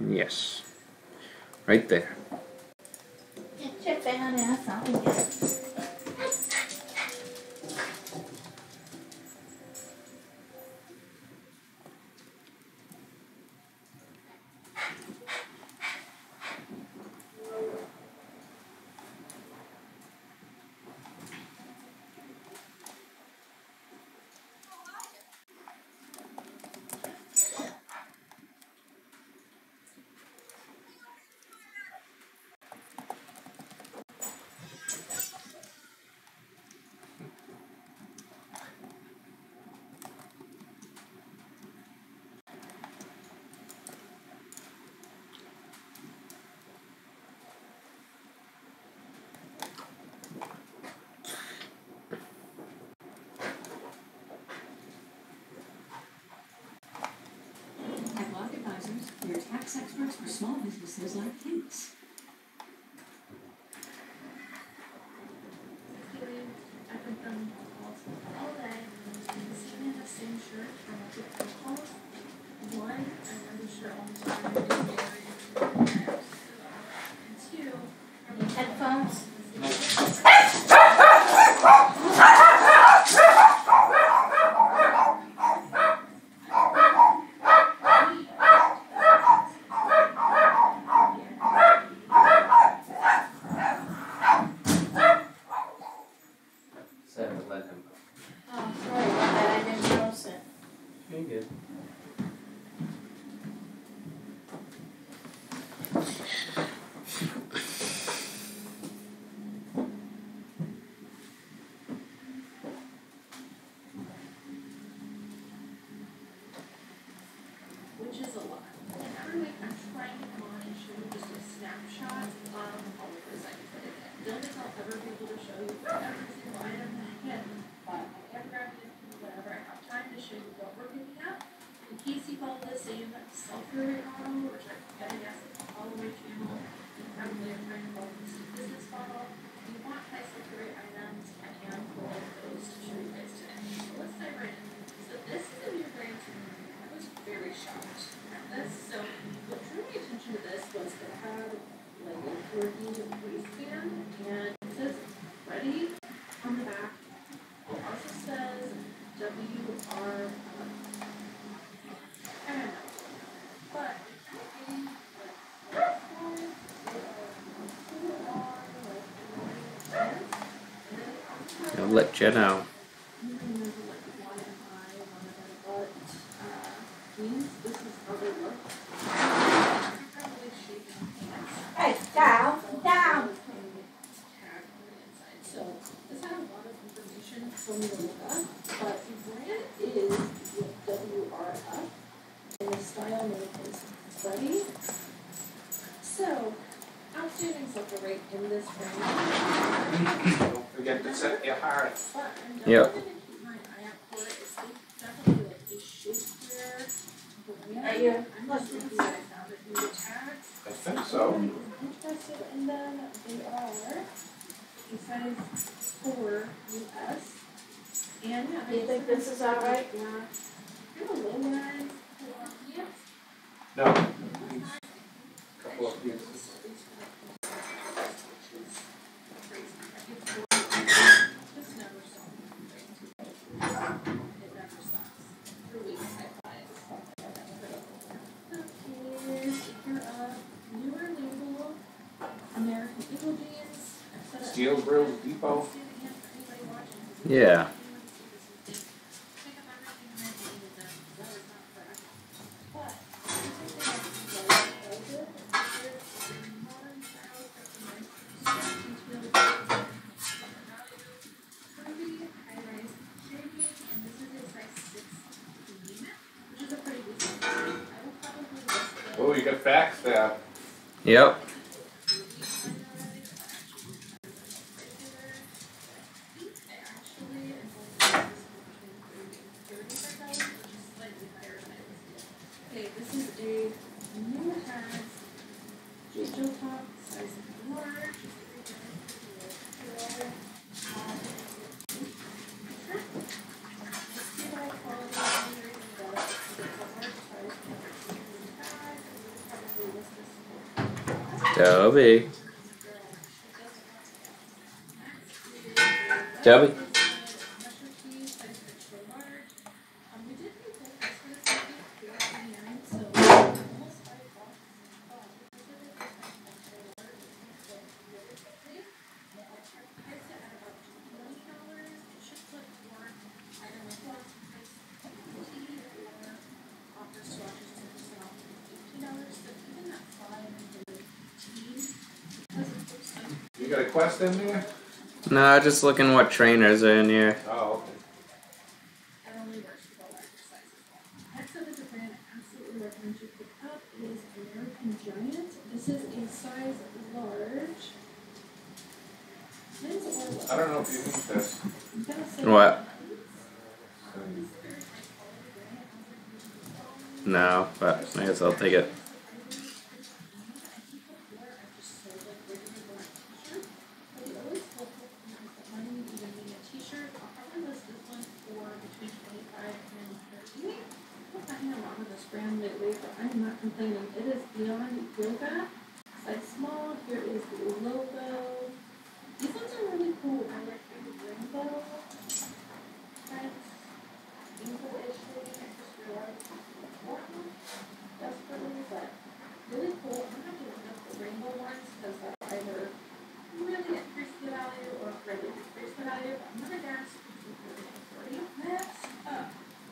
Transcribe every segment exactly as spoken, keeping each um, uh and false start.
Yes. Right there. Get your fat ass out again. Your tax experts for small businesses like Hints. I've been filming calls all day. I'm sitting in the same shirt for multiple calls. One, I wear the shirt all the time. And two, Any headphones? Let him. Oh, sorry about that. I didn't notice it. You're good. which is a lot. And every week I'm trying to come on and show you just a snapshot of all of those items that I did. Don't think I'll ever be able to show you every single item that I hit, but I am grabbing it whenever I have time to show you what we're picking up. In case you follow the same sell-through model, which I'm gonna guess is the follow-away channel, you probably are trying to follow this business model. You want high sell-through rate items, I am pulling those to show you guys today. So let's dive right in. So this is a new brand to me. I was very shocked at this. So what drew my attention to this was it had like a working waistband and it says ready on the back. It also says W R F. I don't know. But I'll let you know. Hey, down, down. So this had a lot of information for me to look up, but the brand is W R F, and the style name is Buddy. So, outstanding sell rate in this brand. Don't forget to set your heart. But I'm definitely Yep. going to keep my eye out for it. It's definitely like a shapewear brand. Are you I'm not sure if I found it in the tags. I think so. I'm interested in them. They are a size four U S. And yeah, Do you think this is all right? Yeah. Kind of low rise. Yeah. No. Couple of pieces. This never stops. It never stops. For weeks I buy it. Here's a pair of newer label American Eagle jeans. I've set up- Steel Grill Depot. Yeah. Oh, you got facts there. Yep. Okay, this is a new hat, J J top, size large. Toby. Toby. You got a Quest in there? No, just looking what trainers are in here. Oh, okay. It only works with all larger sizes. Next up is a brand I absolutely recommend you pick up. It is American Giant. This is a size large. Men's or women's? I don't know if you need this. I'm gonna say What? men's. No, but I guess I'll take it. Brand lately, but I'm not complaining. It is Beyond Yoga. Size small. Here is the logo. These ones are really cool. I like the rainbow prints. English. I just realized desperately, but really cool. I'm not doing enough the rainbow ones because that either really increase the value or really decrease the value. But I'm gonna guess forty. Next up.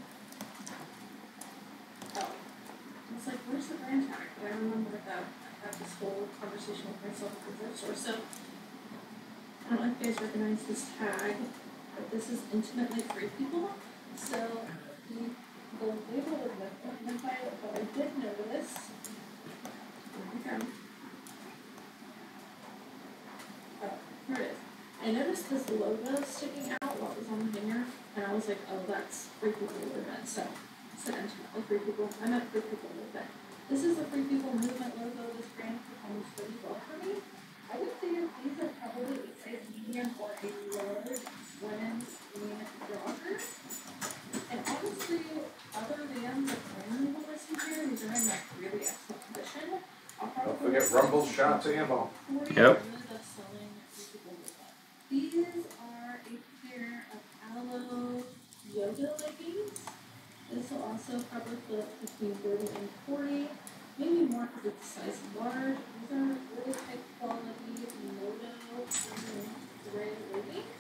Oh, it's like, where's the brand tag? But I remember that I had this whole conversation with myself at the grocery store. So I don't know if you guys recognize this tag, but this is Intimately Free People. So the, the label is not by it, but I did notice. Okay. Oh, here it is. I noticed this logo sticking out while it was on the hanger, and I was like, oh, that's Free People Movement. So I said Intimately Free People. I meant Free People Movement. This is the Free People Movement logo. This brand performs really well for me. I would say that these are probably a size medium or a large women's lean jogger. And honestly, other than the brand label listed here, these are in like really excellent condition. I'll probably Don't forget Rumble Shots Ammo. Yep. really love selling Free People Movement. These are a pair of Aloe yoga leggings. This will also probably fit between thirty and forty, maybe more because it's size large. These are really high quality Moto gray leggings.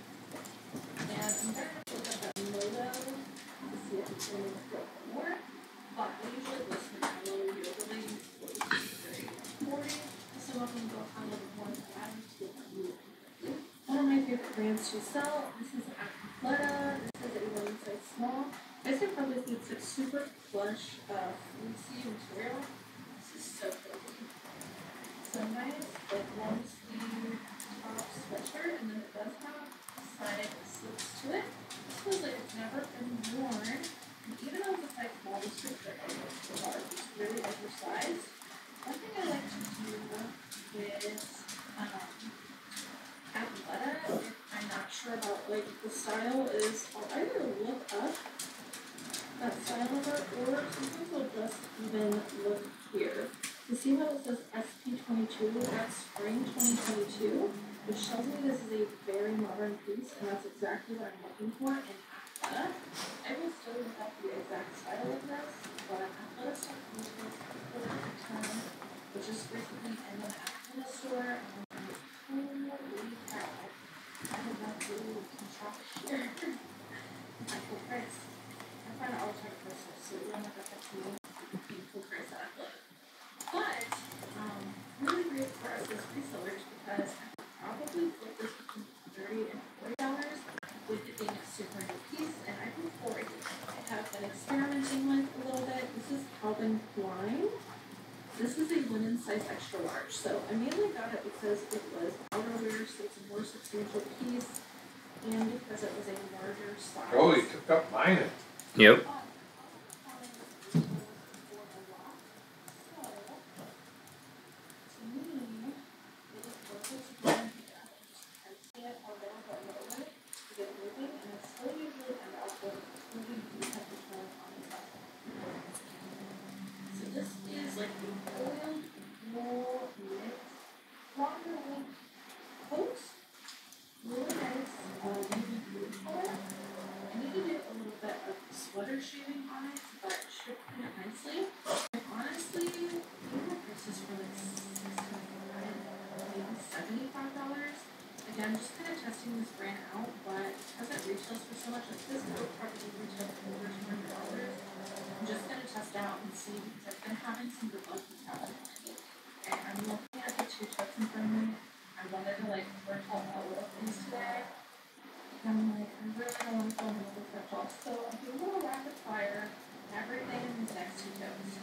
And I'm going to look at that Moto to see if it's going to look more. But I usually list my Aloe yoga leggings for thirty and forty. Some of them go a little more than that to get them. One of my favorite brands to sell, this is Athleta. This is a women's size small. I guess I probably think it's a super plush, uh, fleecy material. This is so pretty. So nice, like long sleeve top sweatshirt, and then it does have side slits to it. This feels like it's never been worn. And even though it's a size small, this shirt are almost large. It's really oversized. One thing I like to do is um, Athleta, if I'm not sure about like the style, is I'll either look up that style of it, or sometimes I'll just even look here. You see how it says S P twenty-two? That's spring twenty twenty-two, which tells me this is a very modern piece, and that's exactly what I'm looking for in Athleta. I will still look up the exact style of this, but Athleta stuff comes with a ton, which is recently in an Athleta store, and I'm like, holy cow, I have not really can shop here. It's like full price. I find it all the time personal, so you don't have to have to be full price at Athleta. But, um, really great for us as resellers because I could probably flip this between thirty and forty dollars with it being a super new piece, and I think forty. I have been experimenting with a little bit. This is Calvin Klein. This is a linen size extra large, so I mainly got it because it was outerwear, so it's a more substantial piece, and because it was a larger size. Oh, you took up mine. Yep. sweater shading on it, but it should fit it nicely. And honestly, even the prices for like six ninety-nine, maybe seventy-five dollars. Again, just kind of testing this brand out, but because it retails for so much, like this coat probably retails for over two hundred dollars. I'm just gonna test out and see because I've been having some good luck with that. And I'm looking at the two totes in front of me. I wanted to like work out my little things today. And I'm like, I really don't want to film another flip flop. So I'll do a little rapid fire, everything in these next two totes.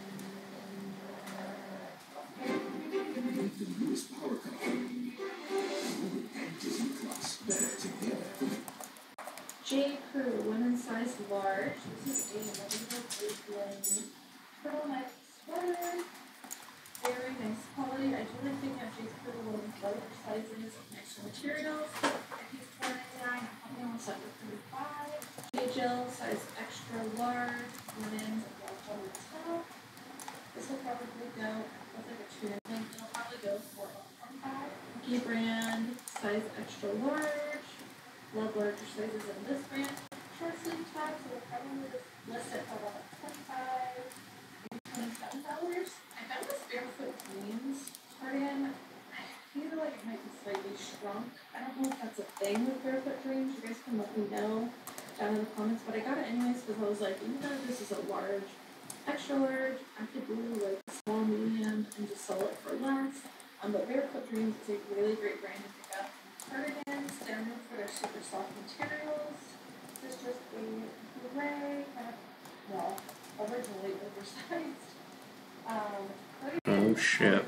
The newest power couple. And Disney Plus. Better together. J. Crew, women's size large. This is a regular blue turtleneck sweater. Very nice quality. I do like picking up J. Crew women's larger sizes and extra materials. I use four ninety-nine. I'm almost up to thirty-five. J. Jill, size extra large. Women's large on the top. This will probably go, looks like a two. I think it'll probably go for a twenty-five. Key brand, size extra large. Love larger sizes in this brand. Short sleeve top, so we'll probably list it for about twenty-five, maybe twenty-seven dollars. I found this barefoot jeans cardigan. I feel like it might be slightly shrunk. I don't know if that's a thing with barefoot jeans. You guys can let me know down in the comments. But I got it anyways because I was like, even though this is a large, extra large, I could do like a small, medium, and just sell it for less. Um, but Barefoot Dreams is a really great brand to pick up. Cardigans, they're known for their super soft materials. This is just a gray, kind of, well, originally oversized. Um, Oh shit.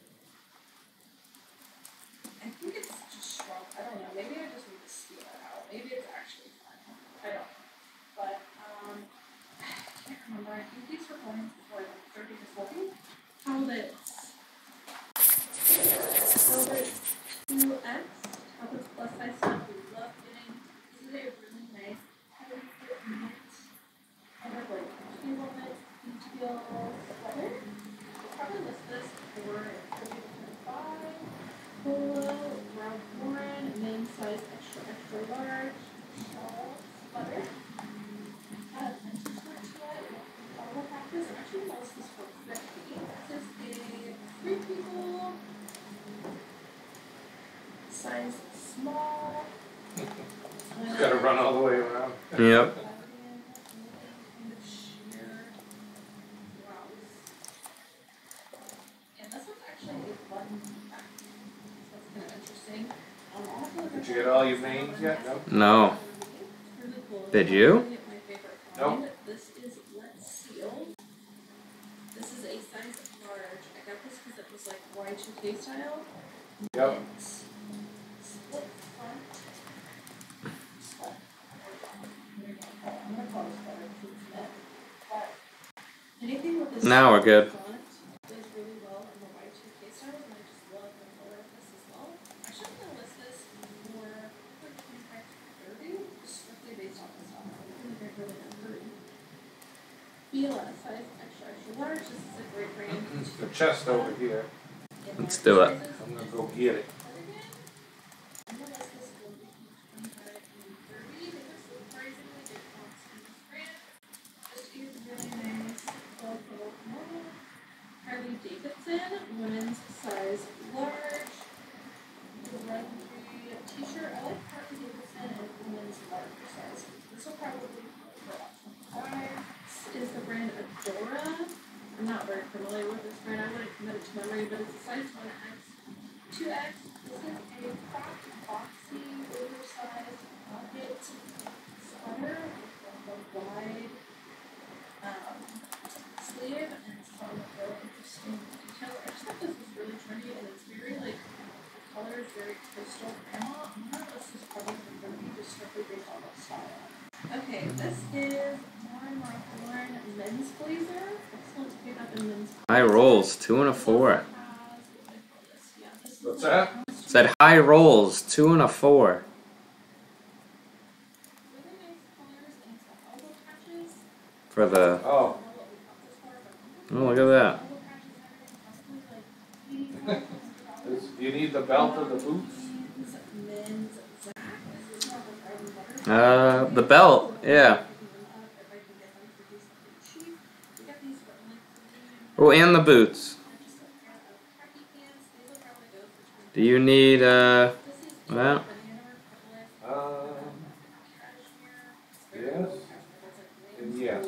I think it's just shrunk. I don't know. Maybe I just need to steal it out. Maybe it's actually fine. I don't know. But, um, I can't remember. I think these were going for like thirty to forty. How this? Velvet two X. Top is plus size stuff. We love getting. This is a really nice heavy fit knit. Kind of like cable knit detail sweater. We'll probably list this for thirty to thirty-five. Polo, Ralph Lauren, men's size extra extra large. Shawl sweater. Uh, and to it. All practice. Actually, most this for fifty. This is a three people. Size small. Gotta run all the way around. Yep. And this one's actually a button back. So that's kind of interesting. Um, I'll have to look Did at you the- get all your names yet? No? No. It's really cool. Did you? My favorite No. kind. This is Let's Seal. This is a size large. I got this because it was like Y two K style. Yep. It's split front. Split. I'm gonna call it sweater because it's knit. But anything with this Now we're good. font does really well in the Y two K style, and I just love the color of this as well. Actually, I'm gonna list this for like twenty-five to thirty, strictly based on this style. I think they're really not hurting. Fila, size extra extra large. This is a great brand. The chest over here. In Let's large do it. sizes. I'm gonna go get it. I'm gonna list this for twenty-five and thirty. They have surprisingly good fonts in this brand. Just a really nice, well put model. Harley Davidson, women's size large. Grungy t-shirt. I like Harley Davidson and women's larger size. This will probably be for about twenty-five. This is the brand Adora. I'm not very familiar with this brand. I wouldn't commit it to memory, but it's a size one X, two X. This is a box, boxy, oversized pocket sweater with a wide um, sleeve and some really interesting details. I just thought this was really trendy and it's very like, the color is very crystal grandma. I'm gonna list this probably for thirty just strictly based on the style. Okay, this is Lauren Ralph Lauren men's blazer. Excellent to pick up in men's. High rolls, two and a four. What's that? Said high rolls, two and a four. Really nice colors and some elbow patches. For the. Oh, I don't know what we got this for, but Oh, look at that. elbow patches and everything, possibly like eighty dollars. is- do you need the belt or the boots? Men's Zach. This is more of a bread and butter. Uh, the belt, yeah. Oh, and the boots. Do you need, uh, well, Um, yes, and yes.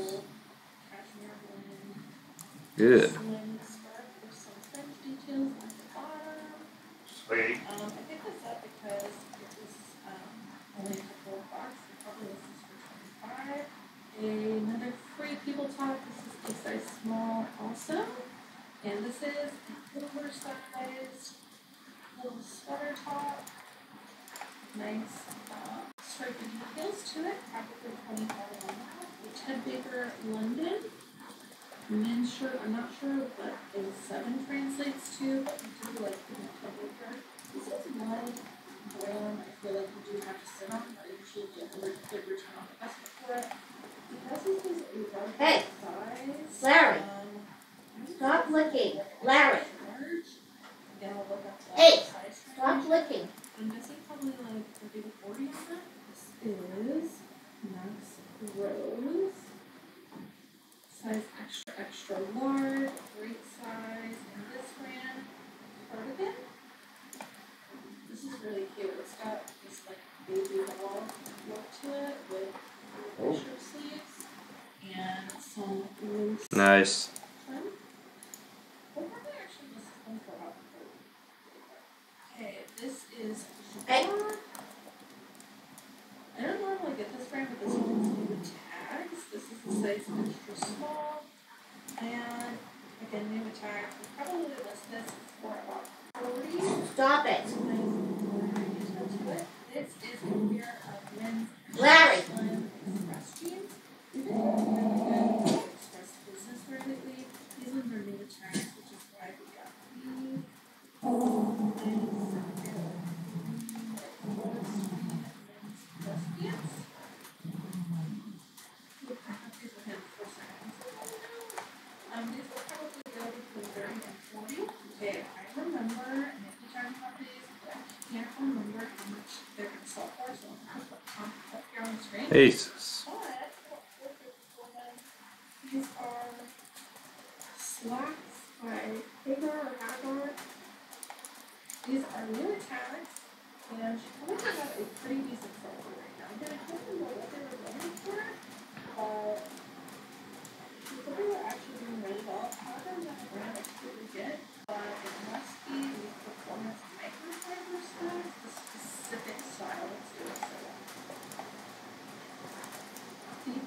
good. Sweet. Um, I picked this up because it was um, only a couple of bucks. It probably was this for twenty-five. Another free people talk. This is a size small also. And this is a oversized little sweater top. Nice uh, striped details to it. Probably twenty-five on that. A Ted Baker London men's shirt. I'm not sure what a seven translates to, but you do like the Ted Baker. This is one brand I feel like you do have to sit on, but I usually get a good return on investment for it. Because this is a large Hey, size. Larry, Um, stop licking. Larry, large. Again, I'll look up the Hey, size. stop licking. I'm guessing probably like thirty to forty on that. This is Max Rose. Size extra, extra large. Great size. And this brand, Cardigan. This is really cute. It's got this like baby doll look to it with Oh. bishop sleeves and some loose Nice. trim. We'll probably actually list this one for about Okay, this is Hey. I don't normally get this brand, but this one's new tags. This is the size extra small. And again, new tags. We'll probably list this for about forty. Stop it. This is a pair of men's Larry. slim express jeans. We've been doing really good express business here lately. These ones are new tags, which is why we got these. Oh, Um, these will probably go between thirty and forty. Okay, I remember, and if you turn companies, I can't remember how much they're going to sell for, so I'm going to put um, up here on the screen. Jesus. But, what we're looking for them, these are slacks by Hagar or Hagar. These are new tags, and she probably got a pretty decent sell for right now. Again, I can't remember what they were running for, but they were actually doing really well. However, that brand I couldn't get, but it must be the performance microfiber stuff, the specific style that's doing so well. See?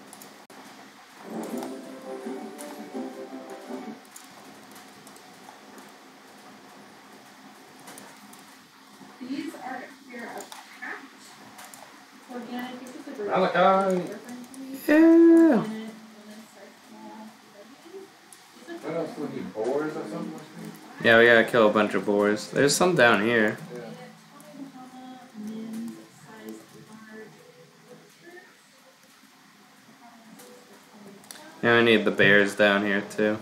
These are a pair of hats. Organic. This is a great Malachi. different to me. Yeah. Organic, women's size small, leggings. These are What else would be boars or something? Yeah, we gotta kill a bunch of boars. There's some down here. Yeah. Tommy Bahama men's size large shirts. Yeah, we need the bears down here too.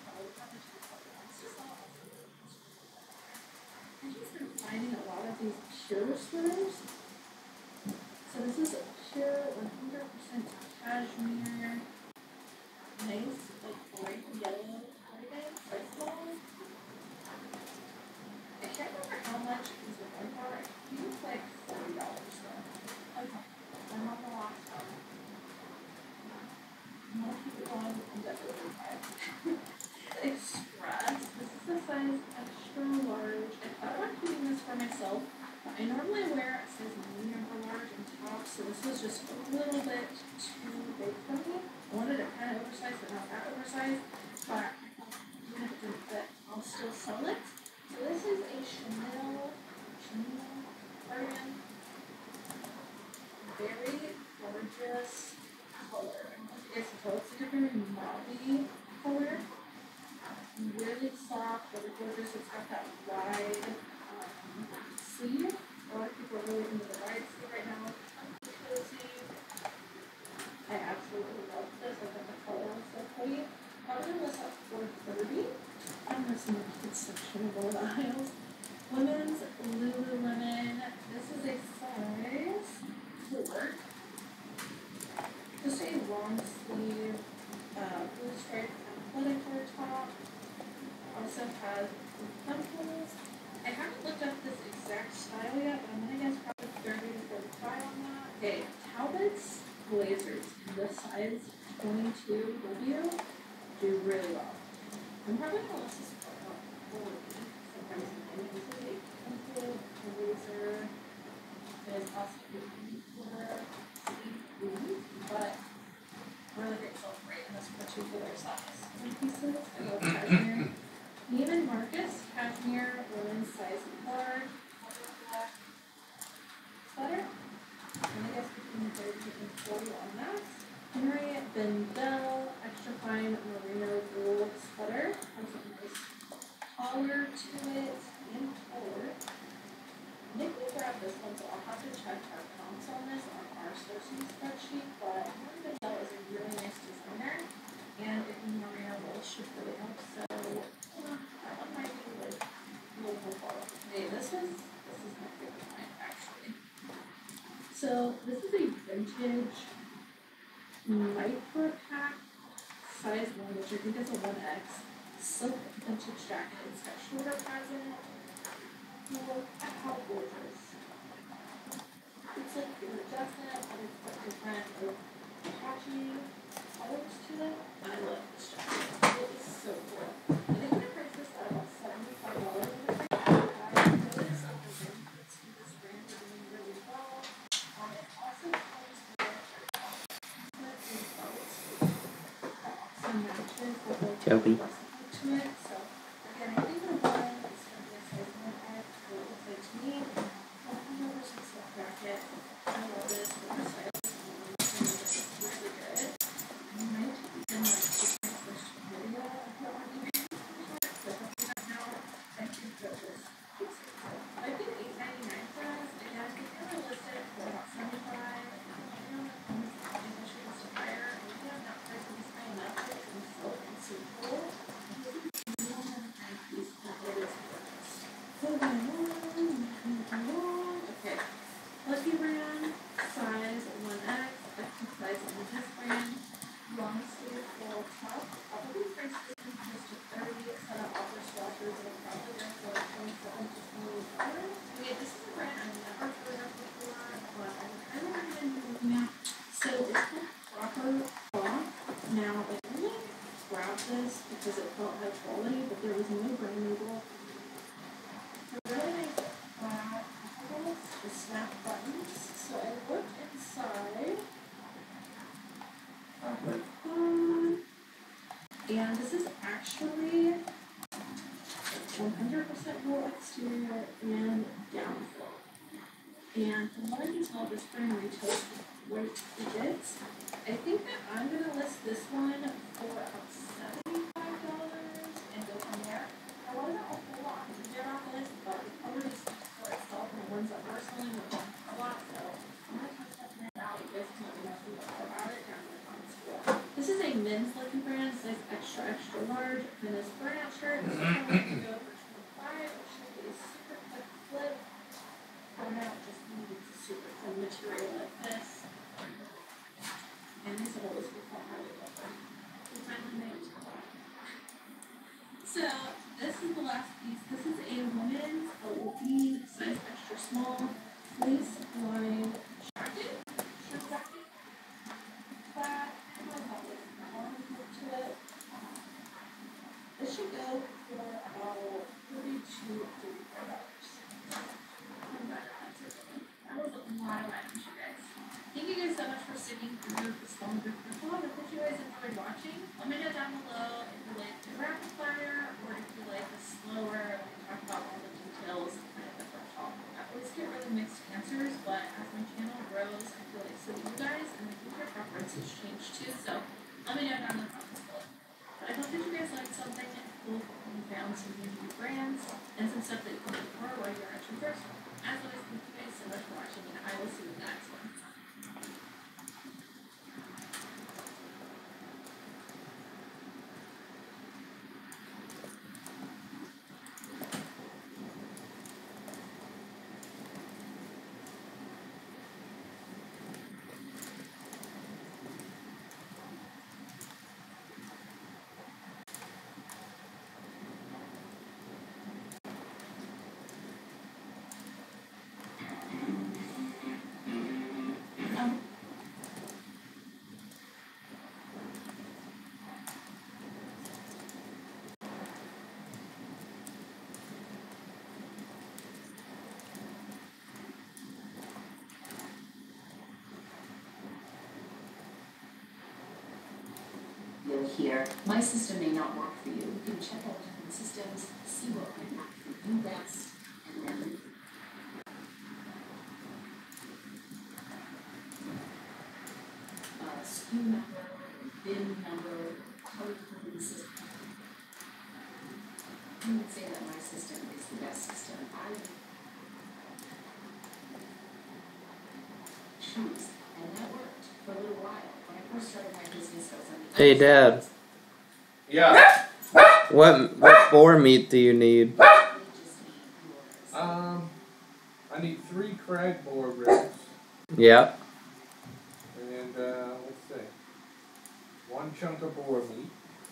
I've just been finding a lot of these pure sweaters. So this is a pure one hundred percent cashmere, nice like bright yellow cardigan, size small. I can't remember how much these were going for. I think it's like forty dollars though. Okay, I'm on the last one. I'm gonna keep it going and definitely buy it. Express. This is the size extra large. I thought about keeping this for myself. I normally wear a size medium or large in top, so this was just a little bit too big for me. I wanted it kind of oversized, but not that oversized. But even if it didn't fit, I'll still sell it. So this is a Chanel, Chanel cardigan. Very gorgeous color. I don't know if you guys can tell, it's like a very mauve color. Really soft, really gorgeous. It's got that wide um, sleeve. A lot of people are really into the wide sleeve right now. Cozy. I absolutely love this. I think the color is so pretty. I'm going to list up for thirty. I'm missing the kids section of all the aisles. Women's Lululemon. This is a size four. Just a long sleeve, uh, blue striped athletic wear top. also has pencils. I haven't looked up this exact style yet, but I'm gonna guess probably thirty to thirty-five on that. Okay, Talbot's blazers in the size twenty-two W do really well. I'm probably gonna list this for about forty. Sometimes this is a pencil blazer. There's also a sleeve, but really great silk rate in this particular size. One pieces, I love cashmere. Neiman Marcus cashmere women's size large, black sweater. And I guess between thirty and forty on that. Henry Bendel extra fine merino wool sweater. Has a nice collar to it and collar. Nick will grab this one, so I'll have to check our comps on this on our sourcing spreadsheet, but Henry Bendel is a really nice designer, and if merino wool should really help, so uh, that one might be like wool wool. Hey, this is, this is my favorite line, actually. So, this is a vintage micro pack size one, which I think is a one X silk vintage jacket. It's got shoulder pads in it. Look at how gorgeous. It's like iridescent, but it's got different like, patchy colors to it. I love this jacket. It is so cool. I think I priced this at about seventy-five dollars. I really something that this brand is doing really well. Um, it also comes with a belt that also matches with like Toby. the recipe to it. So again, I think the one is going to be a size one X. It looks like to me. I'll come over some silk jacket. I love this. The size is really good. I might even like take my first video of the argument. So hopefully that now I can go this piece. I think eight ninety-nine for us. Again, we kind of listed for about seventy-five. I know that comes with the issues to hire. And we have not priced this high enough to be silk and so cool. Okay, Lucky Brand, size one X, extra size on this brand, long sleeve full top. Probably priced this one close to thirty. Set up offer swatchers and probably go for twenty-seven to twenty-eight dollars. Okay, this is a brand I've never heard of before, but I'm kind of been looking at. So it's called Proper Cloth. Now, I only grabbed this because it felt high quality, but there was no brand label. I really like uh, the snap buttons. So I looked inside. Um, and this is actually one hundred percent wool exterior and downflow. And from what I can tell, this brand retails right it. I think that I'm going to list this one for about seventy-five dollars and go from there. I wasn't a whole lot to get off this, but it probably speaks for itself and the ones that we're selling with a lot. So I'm going to touch that brand out. You guys can let me know if you know more about it down in the comments below. This is a men's Lucky Brand, size extra, extra large. And this burnout shirt is going to go for twenty-five dollars. It should be a super quick flip. Burnout just needs super thin material like this. And these have always been highly lovely. We finally made it. So, this is the last piece. This is a women's Halloween size extra small fleece lined jacket. Shirt jacket. Plaid. And I have this arm hook to it. This should go for about thirty-two to thirty-four dollars. That was a lot of items, you guys. Thank you guys so much for sticking through this long group of vlog. I hope you guys enjoyed watching. Let me know down below if you like the rapid fire or if you like the slower, when we talk about all the details kind of the first talk. I always get really mixed answers, but as my channel grows, I feel like so do you guys, and I think your preferences change too. So let me know down in the comments below. But I hope that you guys liked something cool and you found some new brands and some stuff that you can look for while you're at your first one. As always, thank you guys so much for watching, and I will see you in the next one. here. My system may not work for you. You can check out different systems, see what might work for you best, and then uh, S K U number, bin number, how you put in the system. I would say that my system is the best system. I choose, and that worked for a little while. When I first started my business, I was on the Hey, Dad. Yeah. What what boar meat do you need? Um, I need three crag boar ribs. Yeah. And, uh, let's see. One chunk of boar meat.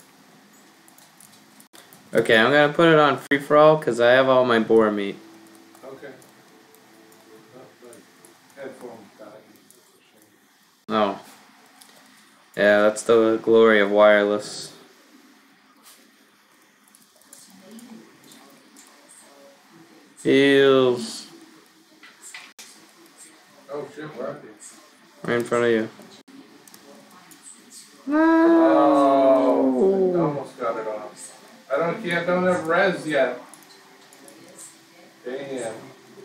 Okay, I'm gonna put it on free for all because I have all my boar meat. Okay. Oh, right. Headphones died. That's a shame. Oh. Yeah, that's the glory of wireless. Feels Oh shit, where are they? right in front of you. Oh, I almost got it off. I don't yet, don't have res yet. Damn.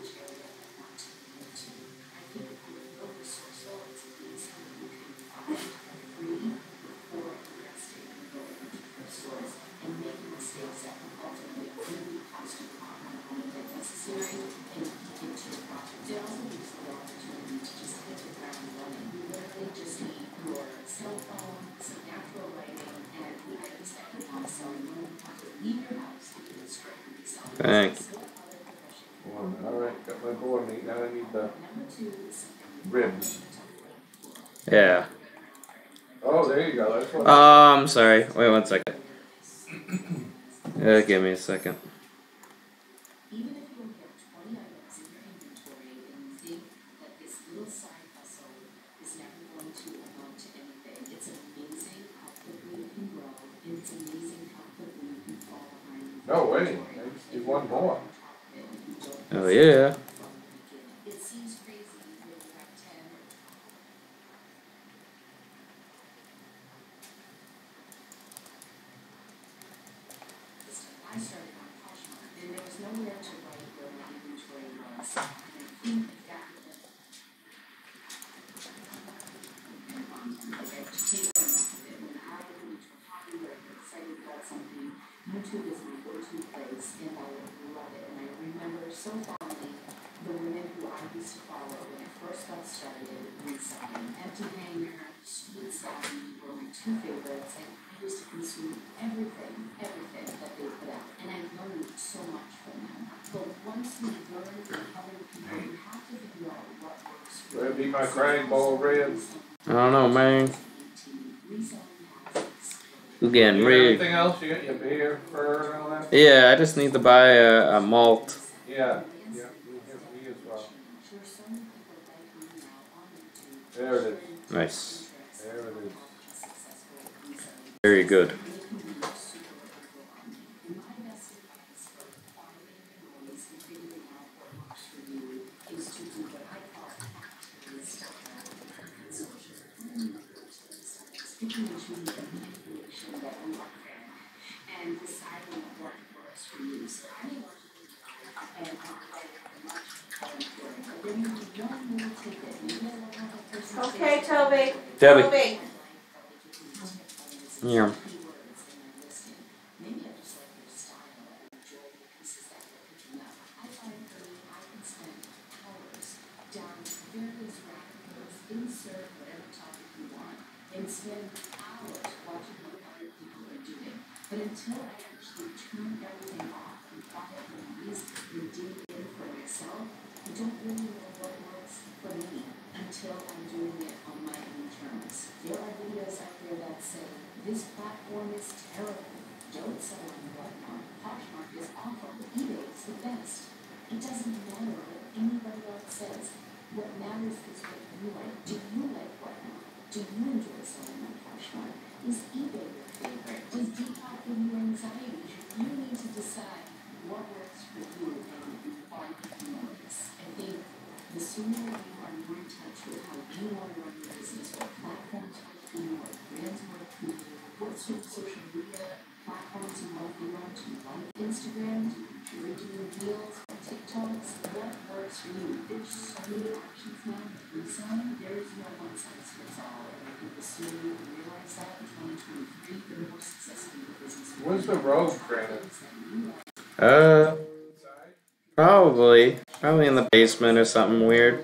Thank you. Alright, got my boar meat, now I need the ribs. Yeah. Oh, there you go, that's what. Oh, I'm sorry. Wait one second. Uh, give me a second. even if you only have twenty items in your inventory and you think that this little side hustle is never going to amount to anything, it's amazing how quickly you can grow, and it's amazing how quickly you can fall behind. No way, I just need one more. Oh yeah. It seems crazy when you have ten. I started on Poshmark, and there was nowhere to write where my inventory was. And I think that and um, okay, to take it off of it. When I reach a hobby or I'm excited about something, YouTube is my go-to place, and I love it. And I remember so fondly the women who I used to follow when I first got started reselling. Empty Hanger, Sweet Savvy were my two favorites, and I used to consume everything, everything that they put out. And I learned so much from them. But once you learn from other people, you have to figure out what works for you. That'd be my crag boar ribs. I don't know, man. You getting You got rigged. anything else? You got your beer, fur, and all that? Yeah, I just need to buy a, a malt. Yeah, yeah, me, me as well. There it is, Nice. there it is. Very good. And deciding what works for you. So I and then you do one more tidbit. Maybe I don't have a person Okay, Toby. Debbie. Toby. Yeah. Maybe I just like your style and enjoy the pieces that you're picking up. I find for me, I can spend hours down various rabbit holes, insert whatever topic you want, and spend hours watching what other people are doing. But until I actually turn everything off and quiet the noise and dig in for myself, I don't really know what works for me until I'm doing it on my own terms. There are videos out there that say, this platform is terrible. Don't sell on Whatnot. Poshmark is awful. eBay is the best. It doesn't matter what anybody else says. What matters is what you like. Do you like Whatnot? Do you enjoy selling on Poshmark? Is eBay your favorite? Does Depop give you anxiety? You need to decide what works for you and are you notice. I think the sooner you are more in touch with how you want to run your business, what platforms work for you, what brands work for you, What sort of social media platforms you might be on? Do you like Instagram? Do you enjoy doing reels or TikToks? What works for you? There's so many options now with reselling. There is no one size fits all. And I think the sooner you realize that in twenty twenty-three, the more successful your business will be. Where's the road, Brandon? Uh, probably. Probably in the basement or something weird.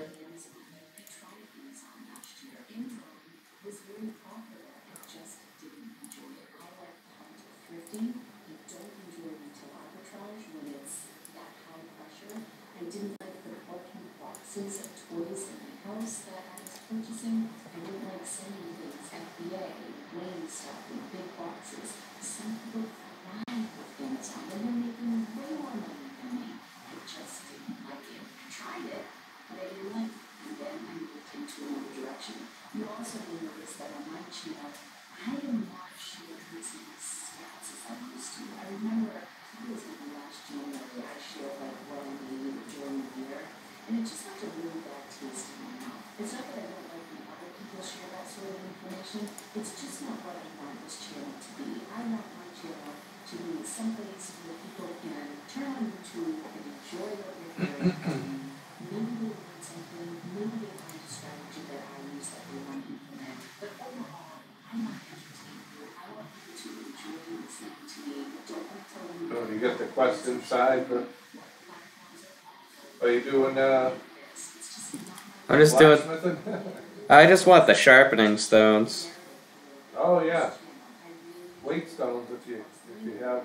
Of toys in my house that I was purchasing. I didn't like sending things F B A, Wayne stuff in big boxes. Some people thrive with Amazon and they're making way more money than me. I just didn't like it. I tried it, but I didn't like it. And then I moved into another direction. You also will notice that on my channel, I am not sharing as many stats as I used to. I remember it was in the last January I shared like what I made during the year. And it just left a really bad taste in my mouth. It's not that I don't like when other people share that sort of information. It's just not what I want this channel to be. I want my channel to be someplace where people can turn on YouTube and enjoy what they're hearing. Maybe they learn something. Maybe they find a strategy that I use that they want to implement. But overall, I want to entertain you. I want people to enjoy listening to me. I don't want to tell them. Oh, you got the quest inside, but are you doing uh? I'm just doing. blacksmithing? I just want the sharpening stones. Oh yeah, weight stones if you if you have.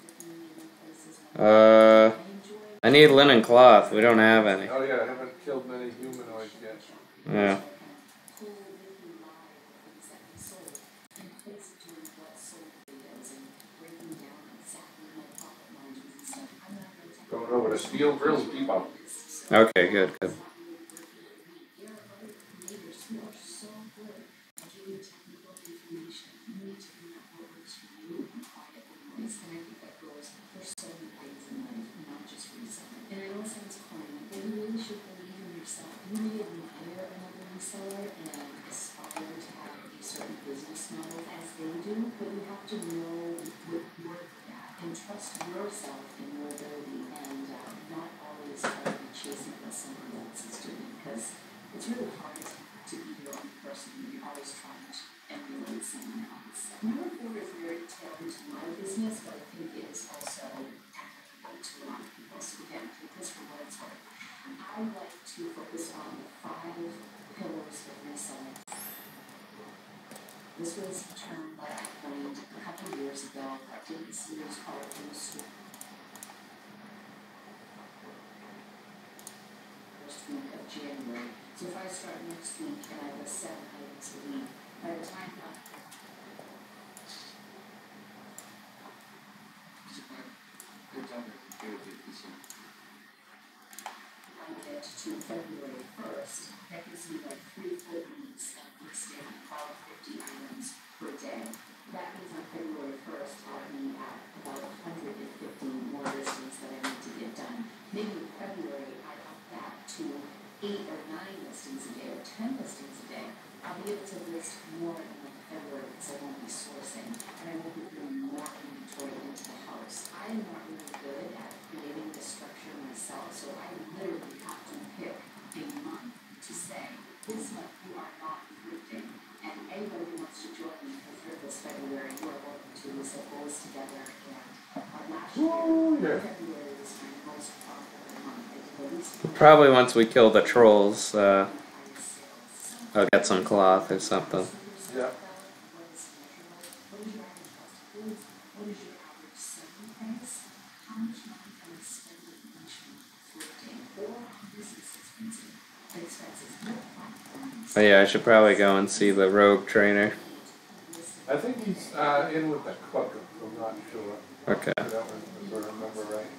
Uh, I need linen cloth. We don't have any. Oh yeah, I haven't killed many humanoids yet. Yeah. Going over to Steel Grill Depot. Okay, good, good. And I know it sounds corny, but you really should believe in yourself. You may admire another reseller and aspire to have a certain business model as they do, but you have to know what you're good at and trust yourself and your ability and uh, not always try to be chasing what somebody else is doing, because it's really hard to be your own person when you're always trying to emulate someone else. Number four is very tailored to my business, but I think it is also applicable to a lot of people. So again, take this for what it's worth. I like to focus on the five pillars of reselling. This was a term that I coined a couple of years ago. I did a series called Industry. First week of January. So if I start next week and I list seven items a week, by the time I I get to February first, that gives me like three full weeks of listing all fifty items per day. That means on February first, I'll be at about one hundred fifty more listings that I need to get done. Maybe in February, I up that to eight or nine listings a day or ten listings a day. I'll be able to list more in the month of February because I won't be sourcing and I won't be bringing more inventory into the house. I am not really good at creating the structure myself, so I literally have to pick a month to say, this month you are not thrifting. And anybody who wants to join me for Thrift this February, you are welcome to. We set goals together, and our last year, Ooh, yeah. February was my most profitable month. I did the least Probably once we kill the trolls, uh, I'll get some cloth or something. Yeah. But yeah, I should probably go and see the rogue trainer. I think he's uh, in with the cook. I'm not sure. Okay. I don't remember, sort of remember right.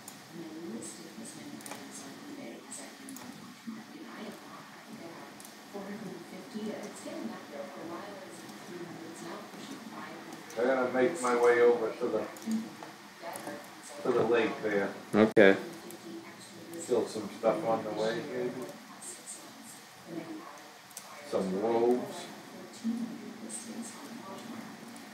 I gotta make my way over to the to the lake there. Okay. Still some stuff on the way, maybe. Some robes.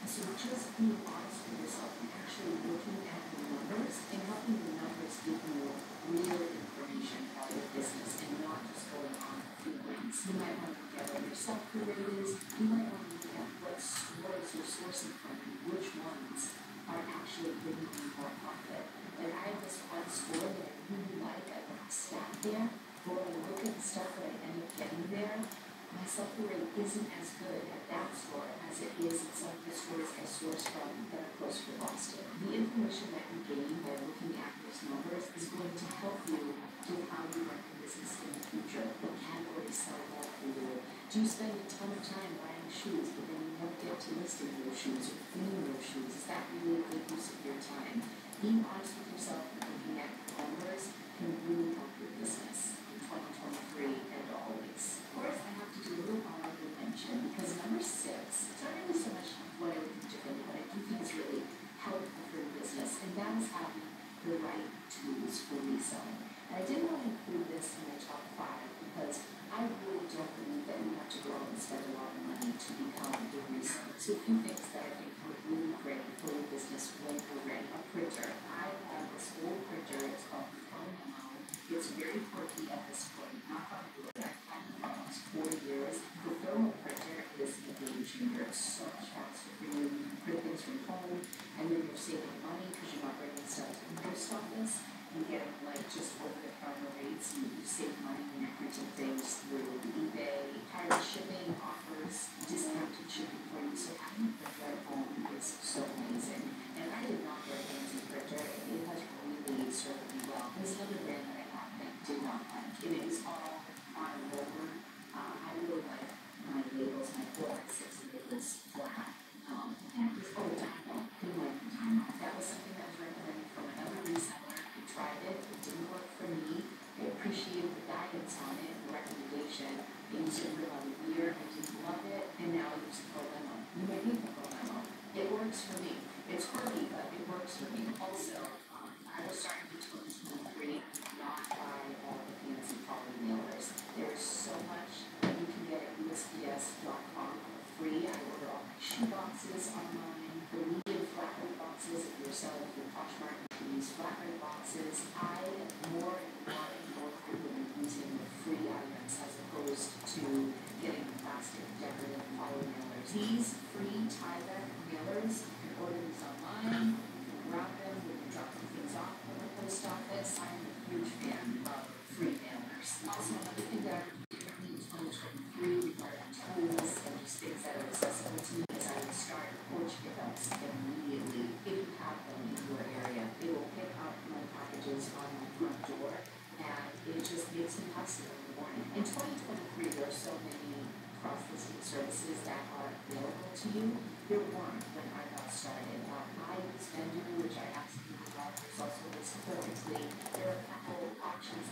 So just being honest with yourself and actually looking at the numbers and helping the numbers give you real information about your business and not just going on feelings. You might want to look at what your sell-through rate is. You might want to look at what stores you're sourcing from and which ones are actually bringing you more profit. Like I have this one store that I really like. I want to staff there. But when I look at the stuff that I end up getting there, my sell-through rate isn't as good at that store as it is at some of the stores I source from that are closer to Boston. The information that you gain by looking at those numbers is going to help you with how you run your business in the future. What categories sell well for you? Do you spend a ton of time buying shoes, but then you won't get to listing those shoes or cleaning those shoes? Is that really a good use of your time? Being honest with yourself and looking at numbers can really help your business in twenty twenty-three and always. Of course, I have to do a little honorable mention because number six, it's not really so much what I would do differently, but I do think it's really helpful for your business, and that is having the right tools for reselling. And I didn't want to include this in my top five because I really don't believe that you have to go out and spend a lot of money to become a reseller. So a few things that I think are really great for your business when you're ready. A printer. I have this old printer. It's called Phono. It's very quirky at this point. Not popular. I've had it for almost four years. The thermal printer is a game changer. It's so much faster for you. You can print things from home, and then you're saving money because you're not bringing stuff to the post office. You get like just over the counter rates. You, you save money when you're printing things through eBay. Pirate shipping offers discounted shipping for you. So having a printer at home is so amazing. And I did not get a fancy printer. It has really served me well. There's another brand that I have that did not like. It is all on roller. Uh, I really like my labels, my four by six, and it was flat. Um, and it was, oh, Dino. Didn't like the Dino. That was something that was recommended from another reseller. I tried it. It didn't work for me. I appreciated the guidance on it, the recommendation. I used it for about a year. I didn't love it. And now I use the Pro-Lemo. You might need the Pro-Lemo. It works for me. It's quirky, but it works for me. Also, um, I was starting to twenty twenty-three not buy all the fancy poly mailers. There's so much that you can get at U S P S dot com for free. I order all my shoe boxes online. The medium flat rate boxes, if you're selling through Poshmark, you can use flat rate boxes. I am more and more and more frequently using the free items as opposed to getting the plastic decorative poly mailers. These free tie-back mailers, you can order these online, you can grab them when you're dropping things off at the post office. I'm a huge fan of free mailers. Also, another thing that I would do in twenty twenty-three regarding tools and just things that are accessible to me is I would start porch pickups immediately if you have them in your area. They will pick up my packages on my front door, and it just makes me hustle in the morning. In twenty twenty-three, there are so many cross-listing services that are available to you. There weren't when I got started. Um, I use Vendoo, which I absolutely love. There's also this Perfectly. There are a couple options.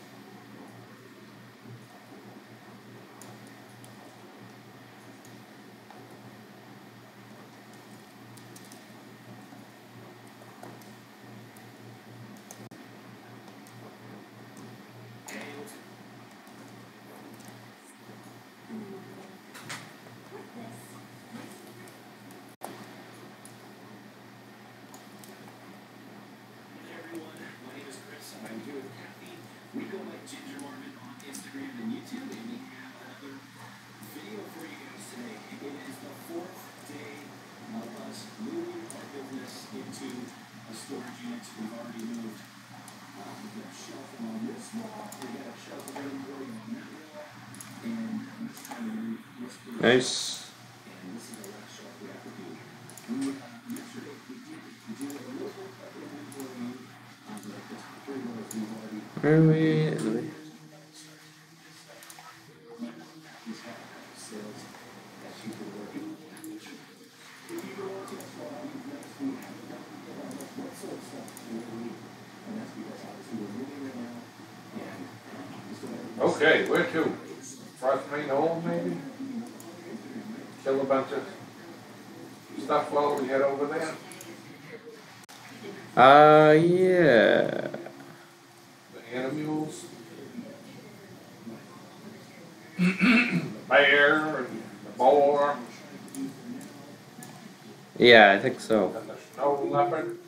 I'm here with Kathy. We go by Ginger Marvin on Instagram and YouTube, and we have another video for you guys today. It is the fourth day of us moving our business into a storage unit. We've already moved. Uh, we've got a shelf on this wall. We've got a shelf of inventory on that wall. And I'm just trying to move this business. Nice. And this is the last shelf we have to do. We, uh, yesterday, we did, we did a little bit of inventory. Where are we? Okay, where to? Frost main hole, maybe? Kill a bunch of stuff while we head over there? Uh, yeah. The animals. The bear and the boar. Yeah, I think so. And the snow leopard.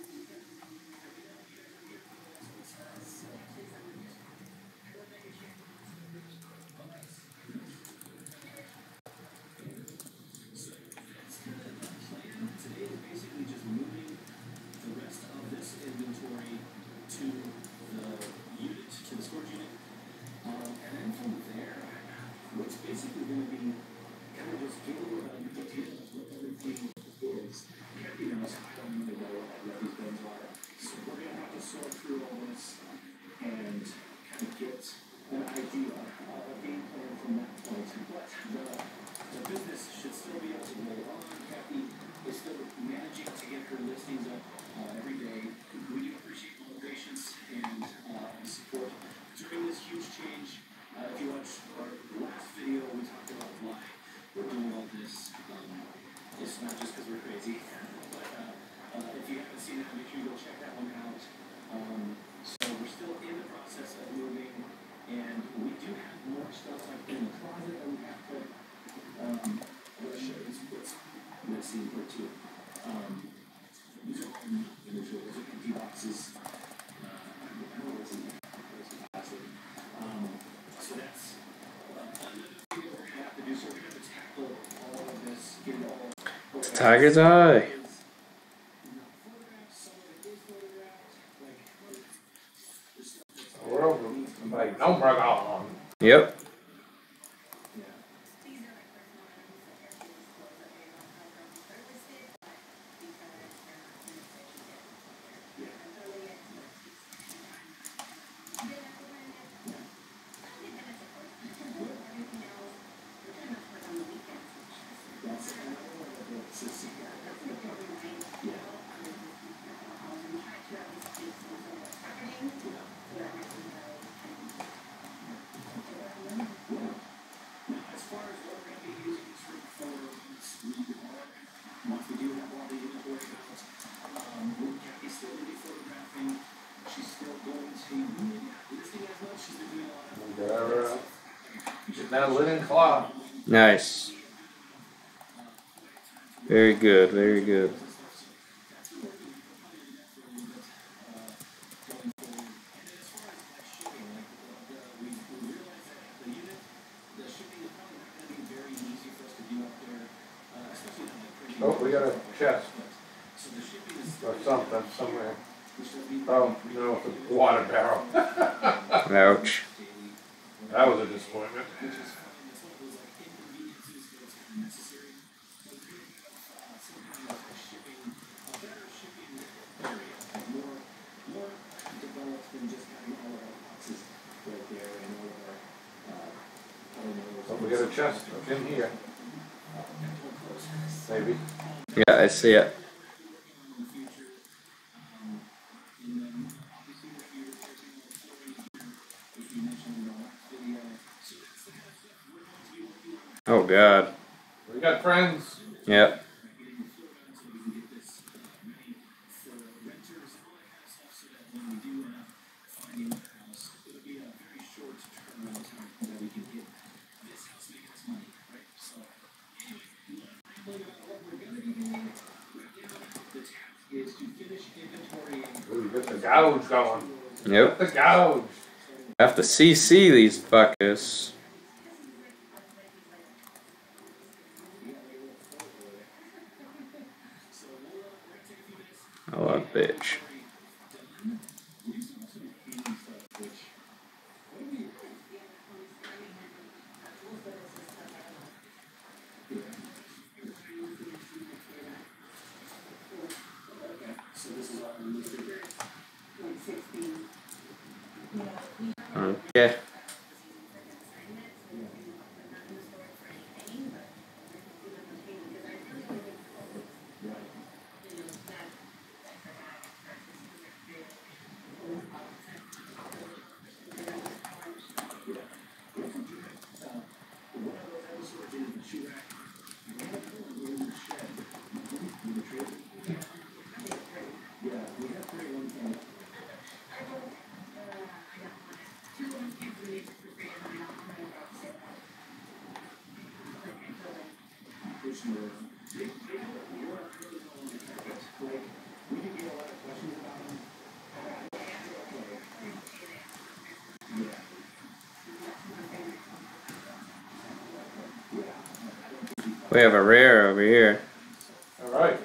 Today is basically just moving the rest of this inventory to the unit, to the storage unit. Um, and then from there, what's basically going to be kind of just getting an idea of what everything is. You know, so I don't really know what these bins are. So we're going to have to sort through all this and kind of get an idea of a game plan from that point. But the, the business should still be able to roll on. Kathy is still managing to get her listings up uh, every day. We do appreciate all the patience and uh, support during this huge change. Uh, if you watched our last video, we talked about why we're doing all this. Um, it's not just because we're crazy, but uh, uh, if you haven't seen it, make sure you go check that one out. Um, so we're still in the process of moving, and we do have more stuff like in the closet that we have put. Um, what I showed is what's missing or two. Um, these are all individual, those are empty boxes. Uh, I don't know what's in there. It's plastic. Um, so that's uh, another thing that we're going to have to do. So we're going to have to tackle all of this, get it all. It's Tiger's Eye. We're over. Like, no, we're gone. Yep. As far as what we're going to be using this room for, once we are, once we do have all the inventory out, um, we're Kathy's still going to be photographing. She's still going to be listing as much. She's been doing a lot of Whatever. Getting that linen cloth. Nice. Very good, very good. Oh, we got a chest. Or something somewhere. Oh, no, it's a water barrel. Ouch. That was a disappointment. Oh, we got a chest in here. Maybe. Yeah, I see it. Oh God. We got friends. Yep. Ooh, get the gouge going. Yep. Get the gouge. Have to C C these fuckers. Oh, a bitch. Okay. We have a rare over here. Alright.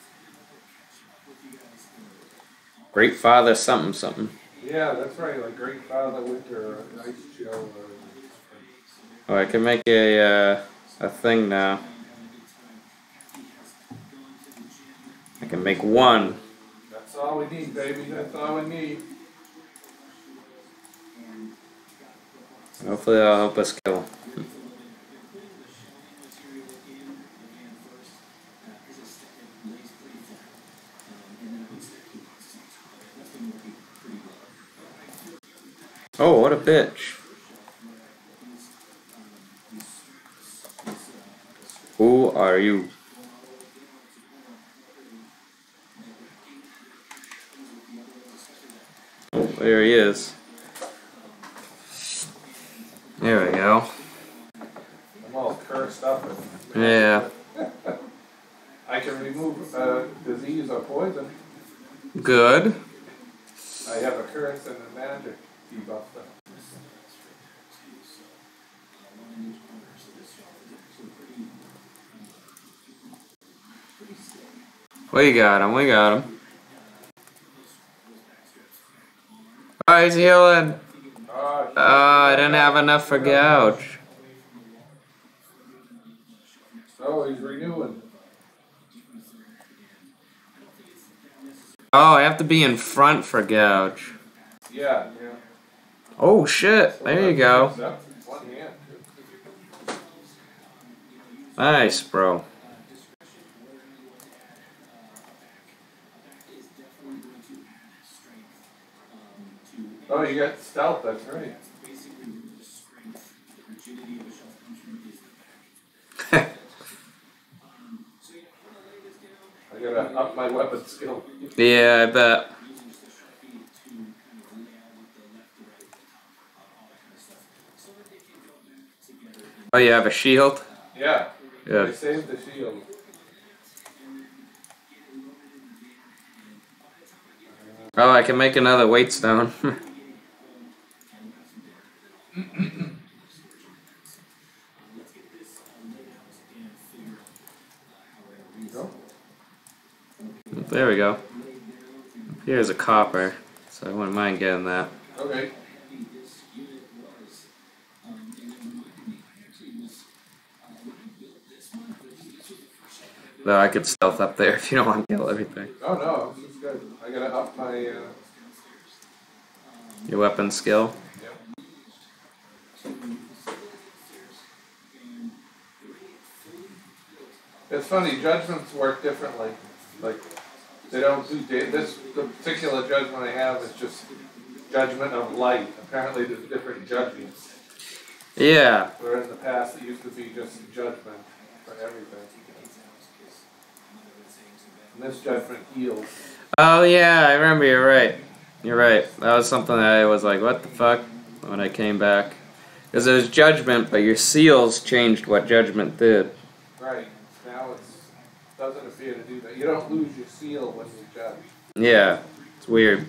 Great Father something something. Yeah, that's right, like Great Father Winter or Ice Joe or... Oh, I can make a uh, a thing now. I can make one. That's all we need, baby. That's all we need. Hopefully that'll help us kill him. Oh, what a bitch. Who are you? Oh, there he is. There we go. I'm all cursed up. And Yeah. I can remove uh, disease or poison. Good. I have a curse and a magic debuff them. We got him, we got him. Oh, he's healing. Oh, Oh, I didn't have enough for gouge. oh, he's renewing. Oh, I have to be in front for gouge. Yeah, yeah. Oh shit, there you go. That's one hand. Nice, bro. Oh, you got stealth, that's right. I gotta up my weapon skill. Yeah, I bet. Oh, you have a shield? Yeah. Yeah. I saved the shield. Oh, I can make another weight stone. There we go. Here's a copper, so I wouldn't mind getting that. Okay. Though I could stealth up there if you don't want to kill everything. Oh no, this is good. I gotta up my, uh... Your weapon skill. Yep. It's funny, judgments work differently. Like, they don't do da- this. The particular judgment I have is just judgment of light. Apparently, there's different judgments. Yeah. Where in the past it used to be just judgment for everything. And this judgment heals. Oh yeah, I remember. You're right. You're right. That was something that I was like, what the fuck, when I came back. Because it was judgment, but your seals changed what judgment did. Right. Now it doesn't appear to do that. You don't lose your seal when you judge. Yeah. It's weird.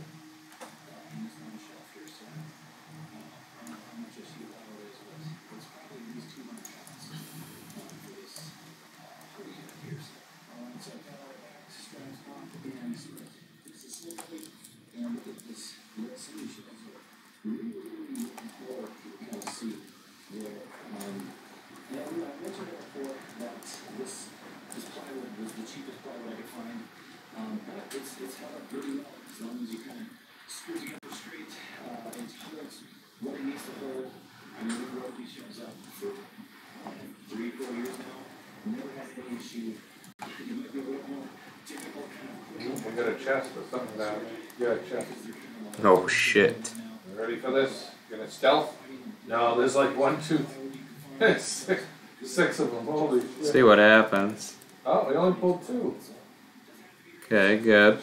We got a chest or something down there. Yeah, a chest. Oh shit. You ready for this? Gonna stealth? No, there's like one, two, three, six, six of them. Holy shit. See what happens. Oh, we only pulled two. Okay, good.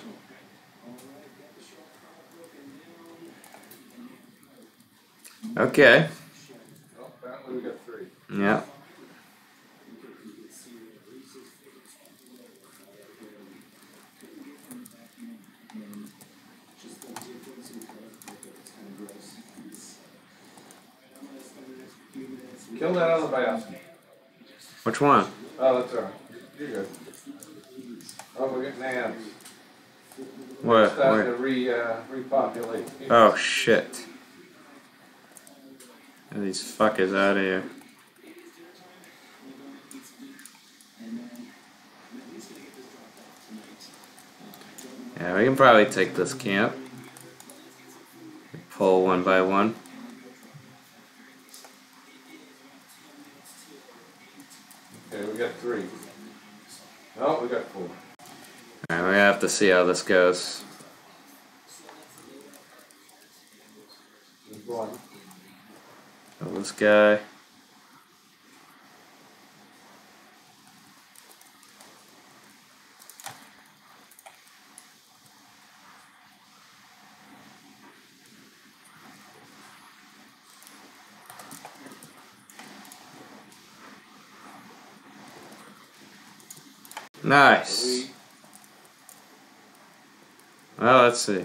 Okay. Well, apparently we got three. Yeah. Kill that other Biosky. Which one? Oh, that's alright. You're good. Oh, we're getting ants. What? Starting Where? to re, uh, repopulate. Oh shit. Get these fuckers out of here. Yeah, we can probably take this camp. Pull one by one. Okay, we got three. Oh, we got four. Alright, we have to see how this goes. There's one. So this guy. Nice. Well, let's see.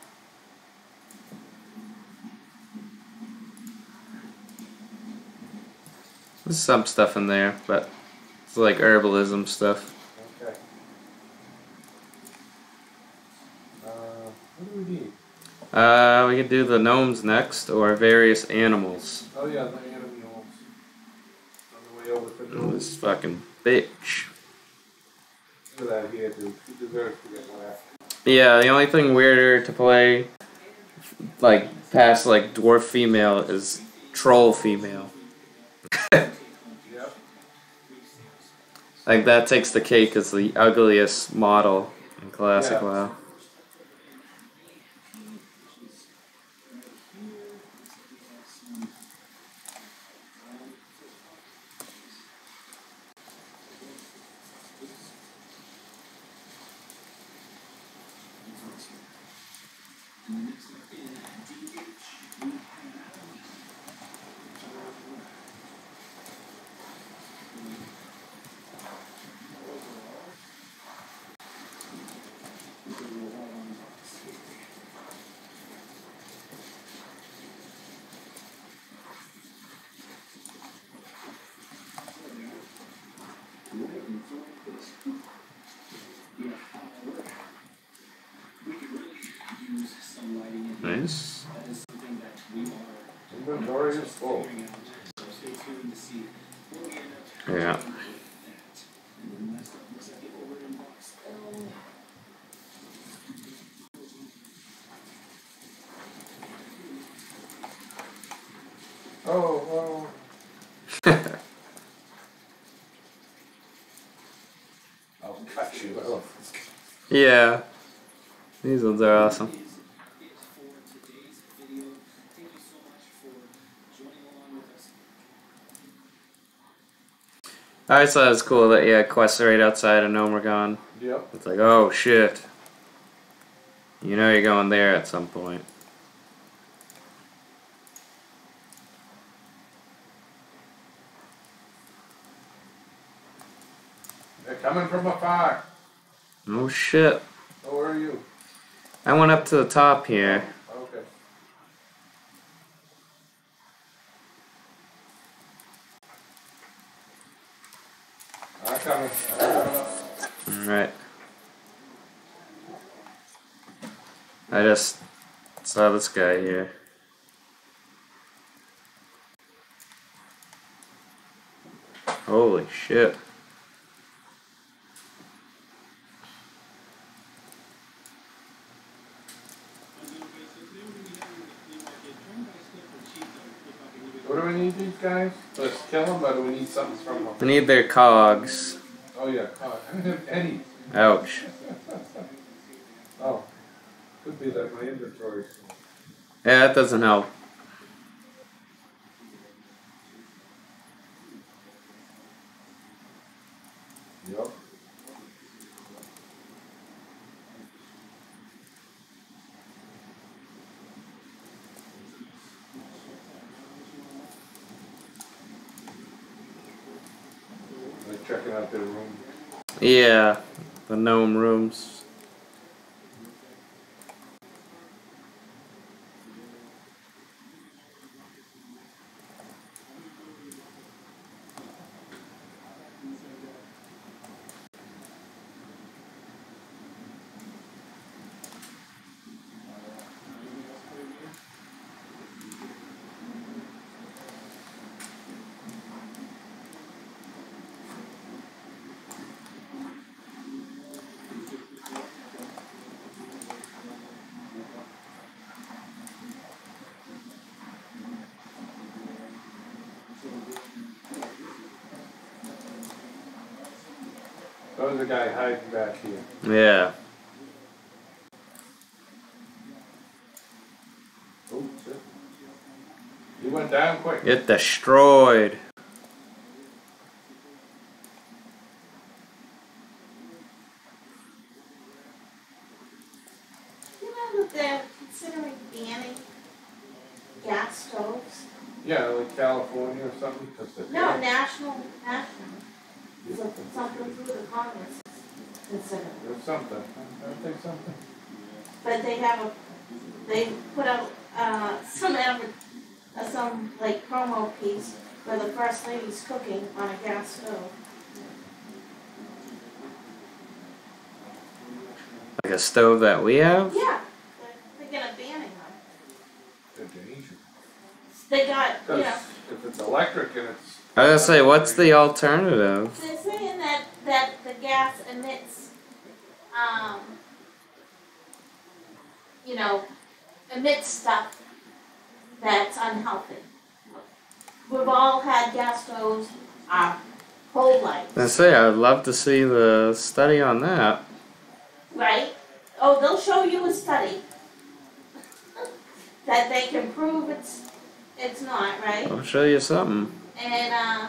There's some stuff in there, but it's like herbalism stuff. Okay. Uh, what do we need? Uh, we could do the gnomes next, or various animals. Oh yeah, the animals. On the way over to Oh, the... this fucking bitch. Look at that here, dude. He deserves to get laughed. Yeah, the only thing weirder to play, like, past, like, dwarf female is troll female. Yep. Like, that takes the cake as the ugliest model in Classic Yeah. WoW. Nice. Inventory is full. Yeah. Oh, oh. I'll cut you off. Yeah. These ones are awesome. I always thought it was cool that, yeah, quests right outside of Nomergon. Yep. It's like, oh shit. You know you're going there at some point. They're coming from afar. Oh shit. Oh, where are you? I went up to the top here. Okay. I'm coming. I'm coming up. Alright. I just saw this guy here. Holy shit. What do we need these guys? Let's kill them, or do we need something from them? We need their cogs. Oh yeah, God. I don't have any. Ouch. Oh. Could be that my inventory. Yeah, that doesn't help. Yep. Like checking out their room. Yeah, the gnome rooms. was a guy hiding back here. Yeah. Oh, shit. He went down quick. Get destroyed. You know that they're considering banning gas stoves? Yeah, like California or something. 'Cause the- No, national, national. So- Something through the Congress is considered. There's something. I think something. But they have a, they put out, uh, some adver, uh, some like promo piece where the first lady's cooking on a gas stove. Like a stove that we have? Yeah, they're, they're gonna banning them. They're dangerous. They got, you Because know, if it's electric and it's... I was gonna say, what's the alternative? they're saying that, that the gas emits, um, you know, emits stuff that's unhealthy. We've all had gas stoves our whole life, I was gonna say, I'd love to see the study on that. right? Oh, they'll show you a study that they can prove it's, it's not, right? I'll show you something. And, uh,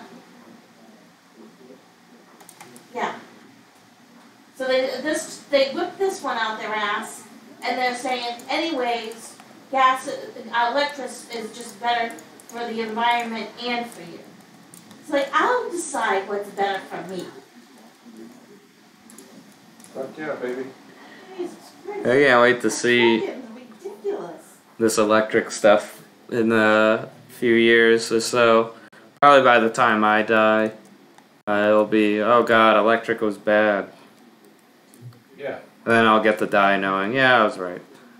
yeah. So they, this, they whipped this one out their ass, and they're saying, anyways, gas, uh, electric is just better for the environment and for you. It's like, I'll decide what's better for me. Fuck yeah, baby. Jesus Christ. I can't wait to That's see fucking ridiculous. this electric stuff in a few years or so. Probably by the time I die, uh, it'll be, oh god, electric was bad. Yeah. And then I'll get to die knowing, yeah, I was right.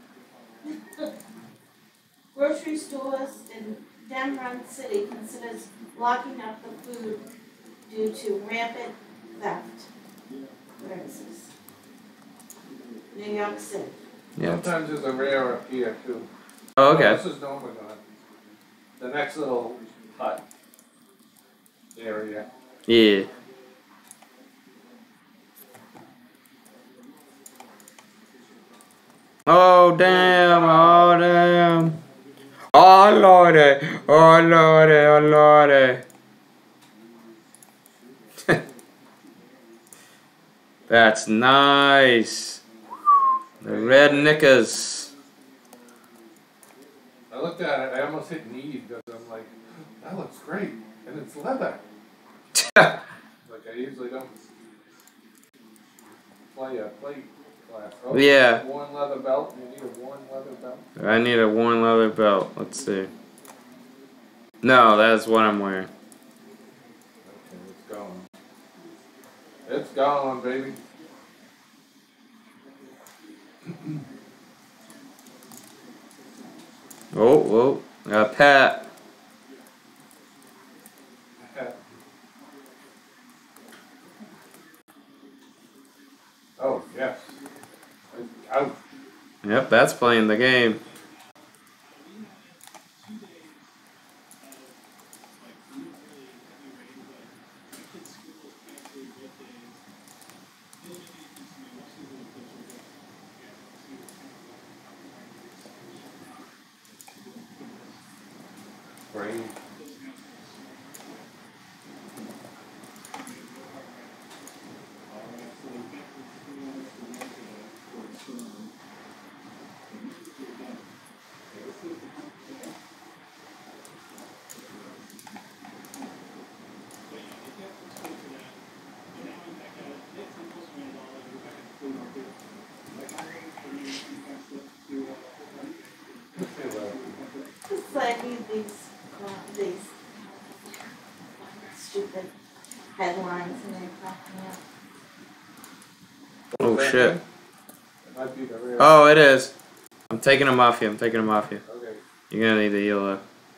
Grocery stores in Denver City considers locking up the food due to rampant theft. Where is this? New York City. Yeah. Sometimes there's a rare up here too. Oh, okay. This is Nomagon. The next little hut area. Yeah. Oh damn, oh damn. Oh lordy, oh lordy, oh lordy. That's nice. The red knickers. I looked at it, I almost hit need because I'm like, that looks great. And it's leather. Like I usually don't play a plate class. Oh, Yeah. Worn leather belt. You need a worn leather belt. I need a worn leather belt. Let's see. No, that's what I'm wearing. Okay, it's gone. It's gone, baby. Oh, whoa. Got a pat. Oh, yes. Out. Yep, that's playing the game. Brain. It's like these, these, uh, these stupid headlines and they crack me up. Oh shit. It might be the real. Oh, it is. I'm taking them off you. I'm taking them off you. Okay. You're gonna need the yellow.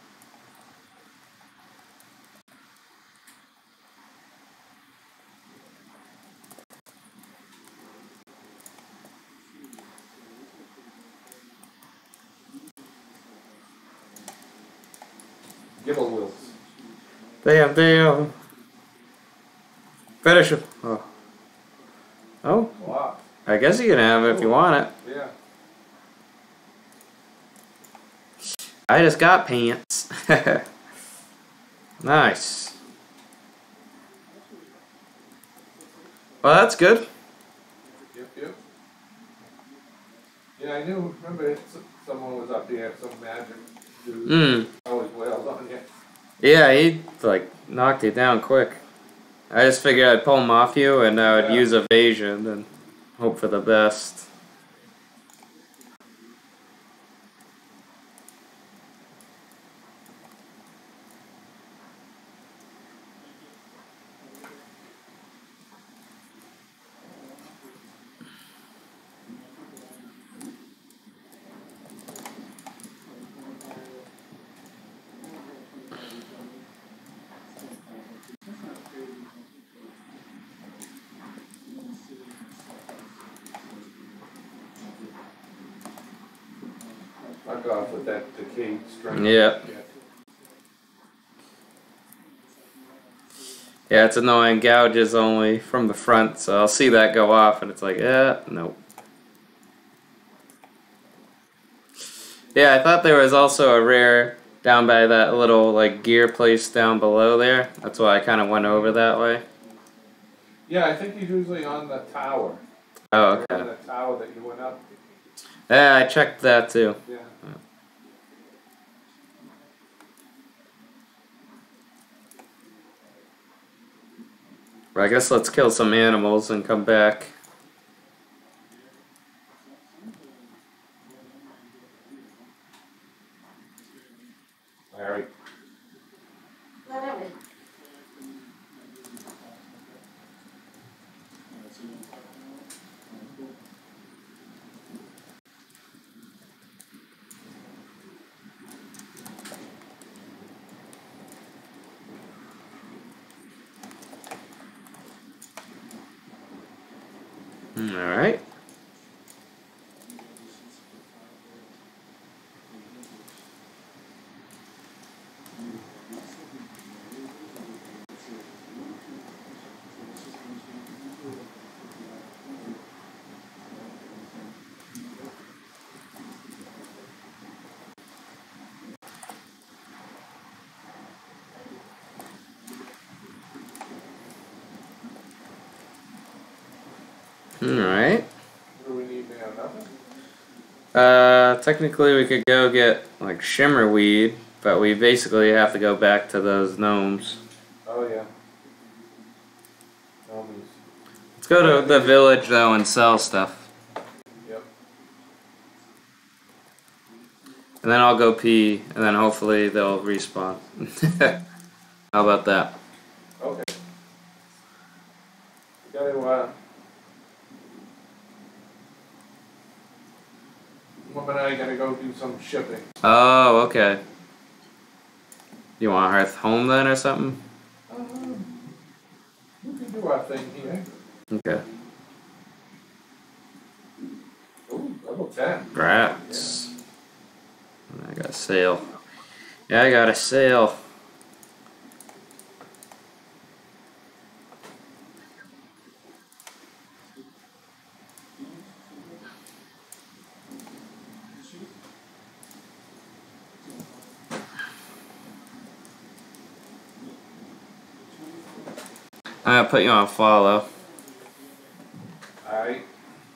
Gibble wheels. Damn, damn. Finish him. Oh. I guess you can have it if you want it. Yeah. I just got pants. Nice. Well, that's good. Yep, yep. Yeah, I knew, remember s- someone was up here, some magic dude. Mm. Always wailed on you. Yeah, he like knocked you down quick. I just figured I'd pull him off you and I would Yeah. use evasion and hope for the best. Fuck off with that decayed strength. Yeah. Yeah, it's annoying. Gouges only from the front, so I'll see that go off and it's like, eh, nope. Yeah, I thought there was also a rare down by that little like gear place down below there. That's why I kind of went over that way. Yeah, I think he's usually on the tower. Oh, On okay. the tower that you went up. Yeah, I checked that too. Yeah. Well, I guess let's kill some animals and come back. Larry. Whatever. Alright. Alright. What do we need now? Nothing? Uh, technically we could go get like shimmerweed, but we basically have to go back to those gnomes. Oh, yeah. Homies. Let's go to the village though and sell stuff. Yep. And then I'll go pee, and then hopefully they'll respawn. How about that? Okay. We gotta, uh... Mom and I gotta go do some shipping. Oh, okay. You want Hearth home then or something? Um, we can do our thing here. Okay. Ooh, level ten. Rats. I got a sail. Yeah, I got a sail. I'm gonna put you on follow. Alright.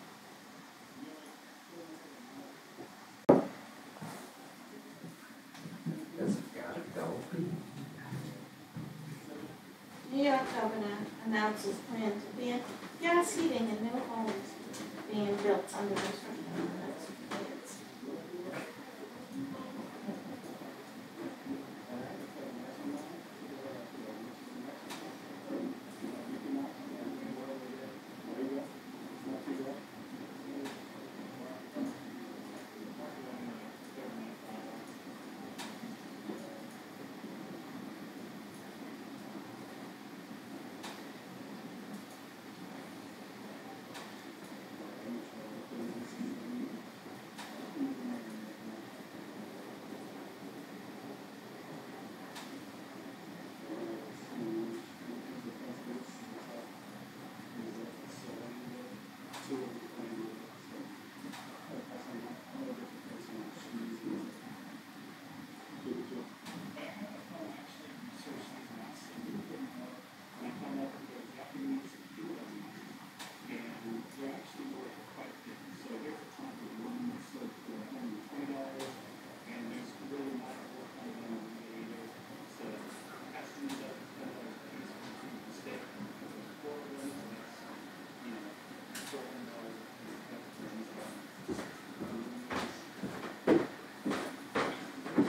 New York governor announces plan to ban gas heating in new homes being built under construction. That's plans.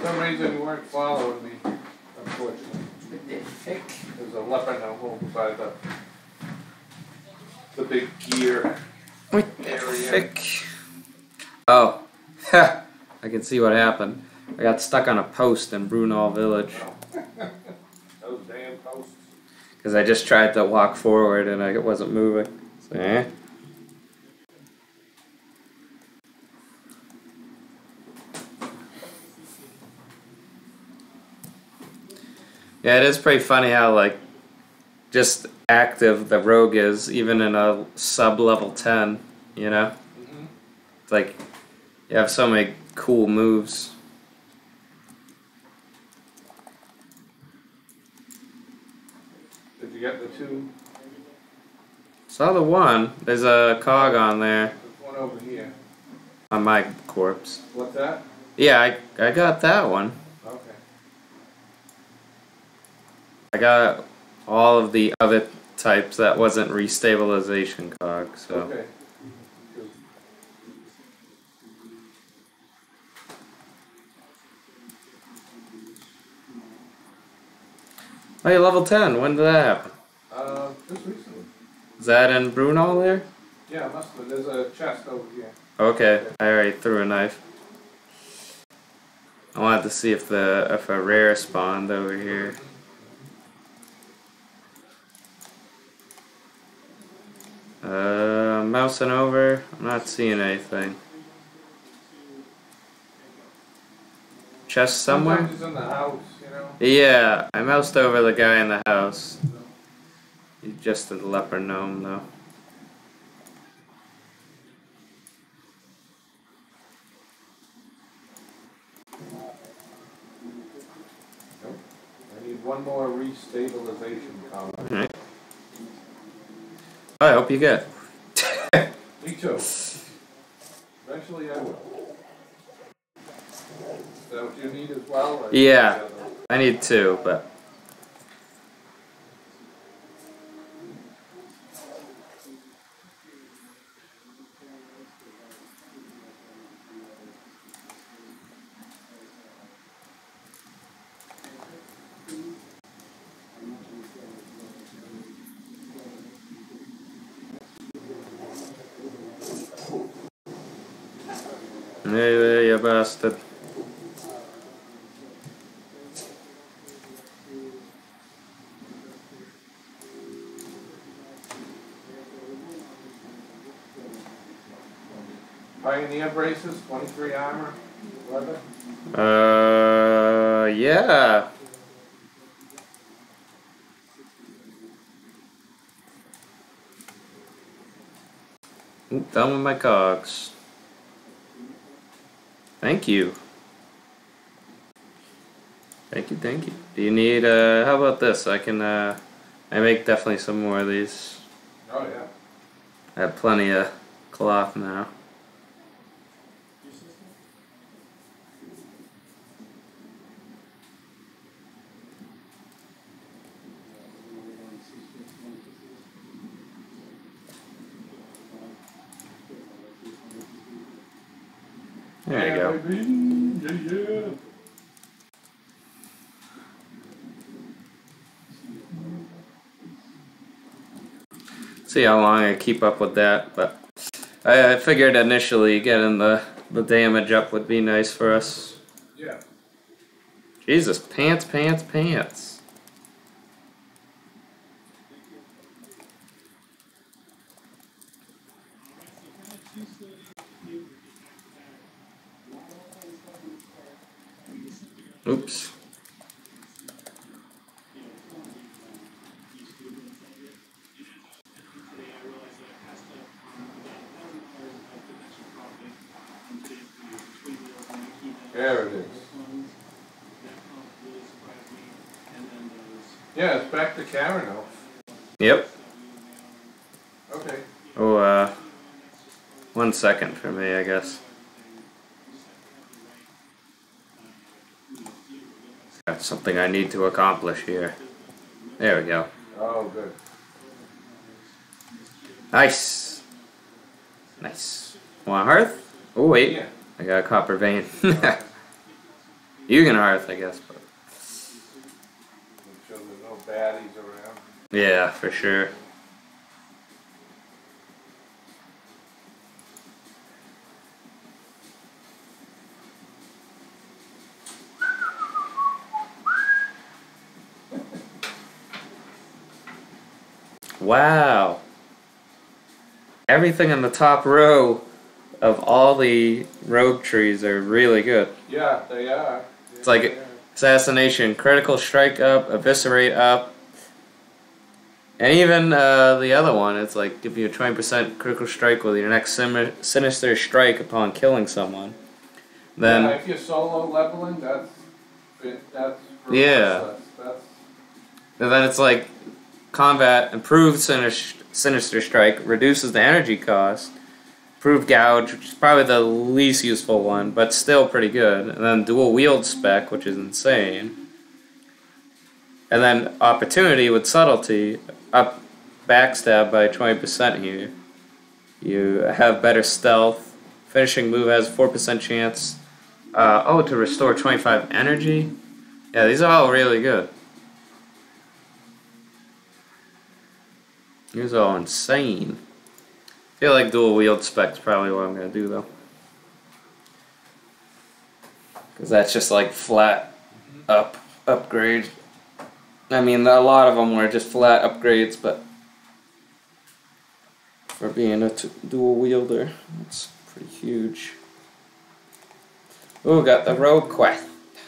For some reason you weren't following me, unfortunately. There's a leopard now over by the the big gear What the area. frick? Oh, ha! I can see what happened. I got stuck on a post in Brunel Village. Those damn posts. Because I just tried to walk forward and I wasn't moving. So, eh. Yeah, it is pretty funny how, like, just active the rogue is, even in a sub-level ten, you know? Mm-hmm. It's like, you have so many cool moves. Did you get the two? Saw the one. There's a cog on there. There's one over here. On my corpse. What's that? Yeah, I, I got that one. Okay. I got all of the other types that wasn't restabilization cog, so. Okay. Good. Oh, you're level ten. When did that happen? Uh, just recently. Is that in Brunel there? Yeah, must have. There's a chest over here. Okay, I already threw a knife. I wanted to see if the if a rare spawned over here. Uh, mousing over. I'm not seeing anything. Chest somewhere? Sometimes he's in the house, you know. Yeah, I moused over the guy in the house. He's just a leopard gnome, though. Nope. I need one more restabilization column. Alright. I hope you get. Me too. Eventually I will. Is that what you need as well? Or Yeah. I need two, but. Hey there, you bastard. Pioneer braces, twenty-three armor, leather. Uh, yeah. Oop, done with my cogs. Thank you. Thank you, thank you. Do you need, uh, how about this? I can, uh, I make definitely some more of these. Oh yeah. I have plenty of cloth now. There you go. Baby. Yeah, yeah. See how long I keep up with that, but I, I figured initially getting the, the damage up would be nice for us. Yeah. Jesus, pants, pants, pants. Oops. There it is. Yeah, it's back to Karen now. Yep. Okay. Oh, uh, one second for me, I guess. Got something I need to accomplish here. There we go. Oh, good. Nice. Nice. Want a hearth? Oh, wait. Yeah. I got a copper vein. Hugenhearth, I guess. But Make sure there's no baddies around. yeah, for sure. Wow. Everything in the top row of all the rogue trees are really good. Yeah, they are. It's like Yeah, they are. Assassination, Critical Strike up, Eviscerate up, and even uh, the other one, it's like give you a twenty percent Critical Strike with your next sim- Sinister Strike upon killing someone. Then, yeah, if you're solo leveling, that's that's Yeah. That's, that's and then it's like Combat, Improved Sinister, Sinister Strike, reduces the energy cost. Improved Gouge, which is probably the least useful one, but still pretty good. And then Dual Wield Spec, which is insane. And then Opportunity with Subtlety, up Backstab by twenty percent here. You have better stealth. Finishing move has four percent chance. Uh, oh, to restore twenty-five energy? Yeah, these are all really good. These are all insane. I feel like dual wield spec's probably what I'm gonna do though. Cause that's just like flat up upgrade. I mean, a lot of them were just flat upgrades, but for being a t dual wielder, that's pretty huge. Ooh, got the rogue quest.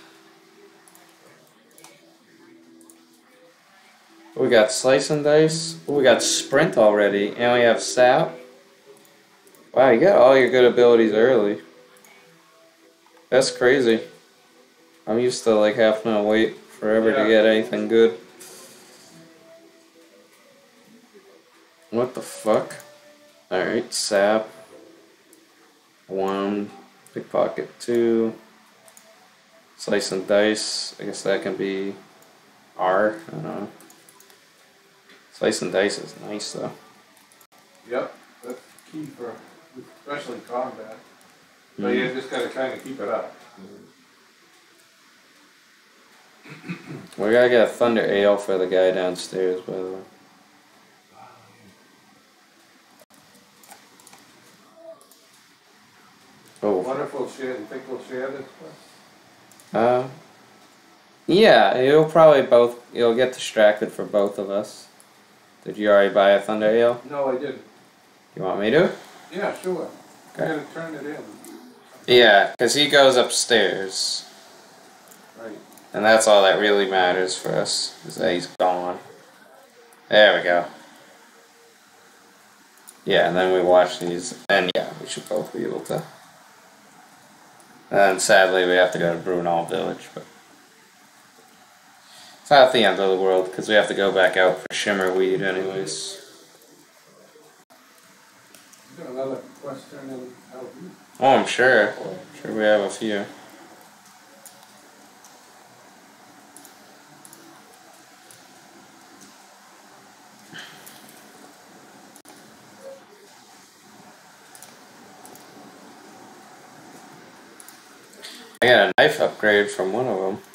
We got Slice and Dice. Ooh, we got Sprint already, and we have Sap. Wow, you got all your good abilities early. That's crazy. I'm used to like having to wait forever Yeah. to get anything good. What the fuck? Alright, Sap. One. Pickpocket two. Slice and Dice. I guess that can be R. I don't know. Slice and Dice is nice though. Yep, that's key for, especially combat. But Mm. you just gotta kind of keep it up. We gotta get a Thunder Ale for the guy downstairs, by the way. Oh. Wonder if we'll share, you think we'll share this quest? Uh, yeah, you'll probably both, you'll get distracted for both of us. Did you already buy a Thunder Ale? No, I didn't. You want me to? Yeah, sure. I Okay. gotta turn it in. Yeah, because he goes upstairs. Right. And that's all that really matters for us, is that he's gone. There we go. Yeah, and then we watch these, and yeah, we should both be able to. And sadly, we have to go to Brunel Village, but it's not the end of the world, because we have to go back out for Shimmerweed anyways. You got another quest turn in out. Oh, I'm sure. I'm sure we have a few. I got a knife upgrade from one of them.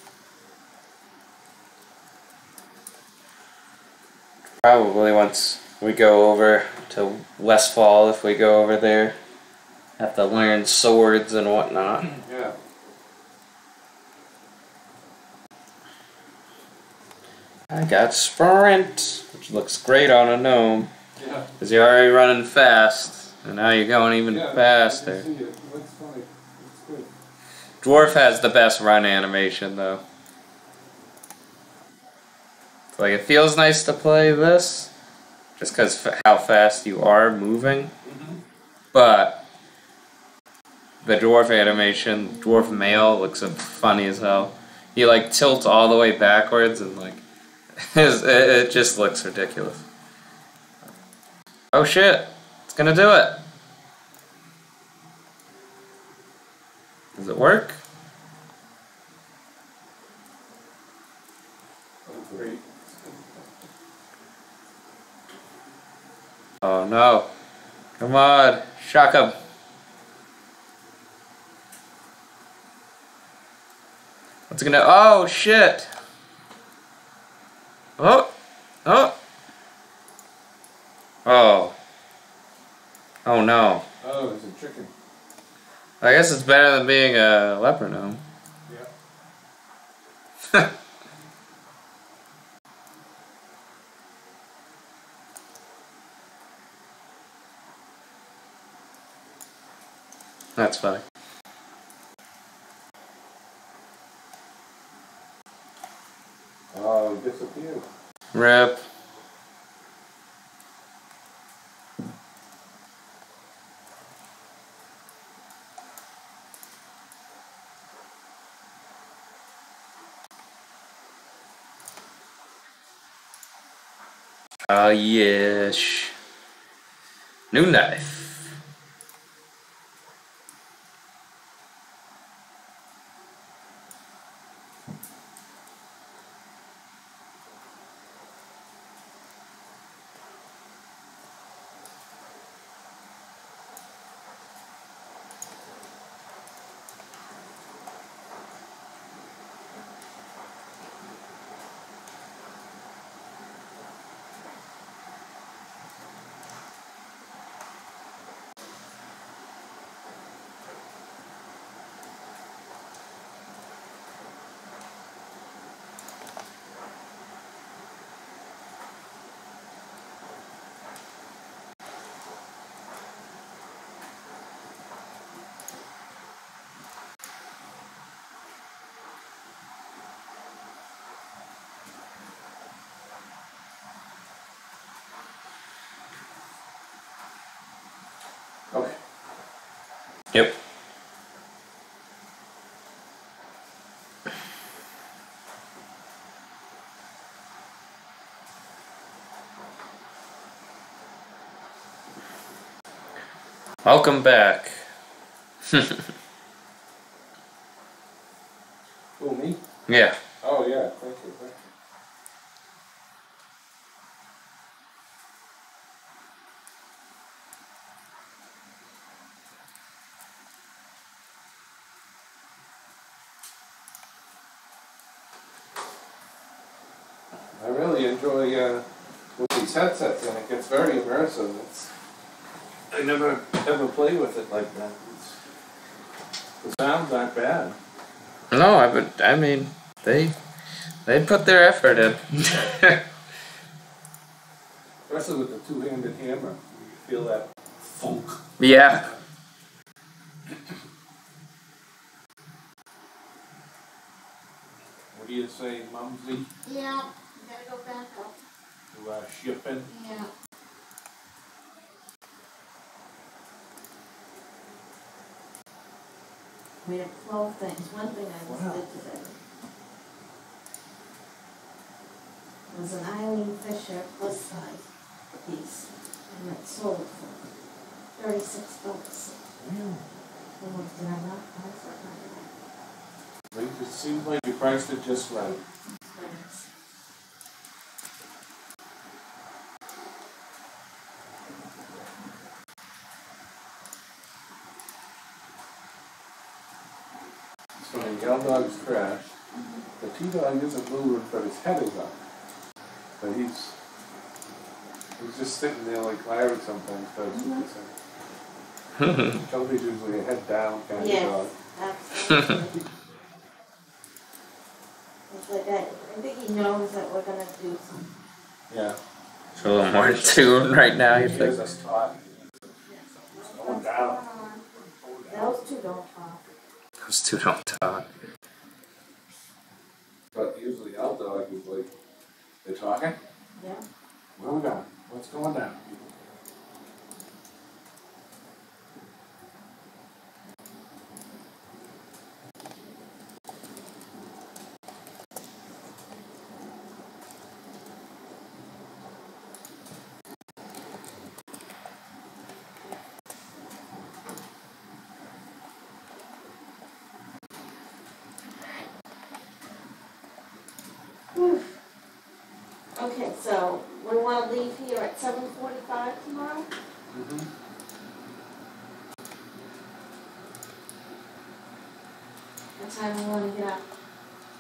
Probably once we go over to Westfall, if we go over there, have to learn swords and whatnot. Yeah. I got Sprint, which looks great on a gnome, Yeah. because you're already running fast, and now you're going even Yeah, faster. I can see it. Looks funny. Looks good. Dwarf has the best run animation, though. It's like, it feels nice to play this, just because f how fast you are moving, Mm-hmm. but the dwarf animation, dwarf male, looks funny as hell. He like tilts all the way backwards and like, it, it just looks ridiculous. Oh shit, it's gonna do it. Does it work? Oh, great. Oh no. Come on, shock him. It's gonna. Oh shit! Oh! Oh! Oh. Oh no. Oh, it's a chicken. I guess it's better than being a leper gnome. Yeah. That's funny. Oh, it disappeared. Rip. Ah, yes. New knife. Okay. Yep. Welcome back. Who, me? Yeah. Oh, yeah, thank you, thank you. I really enjoy uh, with these headsets, and it gets very immersive. It's, I never ever play with it like that. It's, the sound's not bad. No, I would. I mean, they they put their effort in. Especially with the two-handed hammer, you feel that funk. Yeah. What do you say, Mumsy, Yeah, you gotta go back up. to uh, shipping? Yeah. I mean, twelve things. One thing I just Wow. did today was an Eileen Fisher plus size piece, and it sold for thirty-six bucks. Yeah. Oh, did I not price it right? It seems like you priced it just right. Thanks. It's funny, the L dog's crashed. The T-dog isn't moving, but his head is up. But he's he's just sitting there like Larry sometimes does with his head. Toby's usually a head down kind of dog. Yes, absolutely. It's like I, I think he knows that we're gonna do some. Yeah. It's a little more in tune right now. You He hears think? us talk. It's going down. Those two don't talk. Those two don't talk. But usually L dog is like, they're talking? Yeah. Where we going? What's going down? Whew. Okay, so we wanna leave here at seven forty-five tomorrow? Mm-hmm. What time we wanna get up?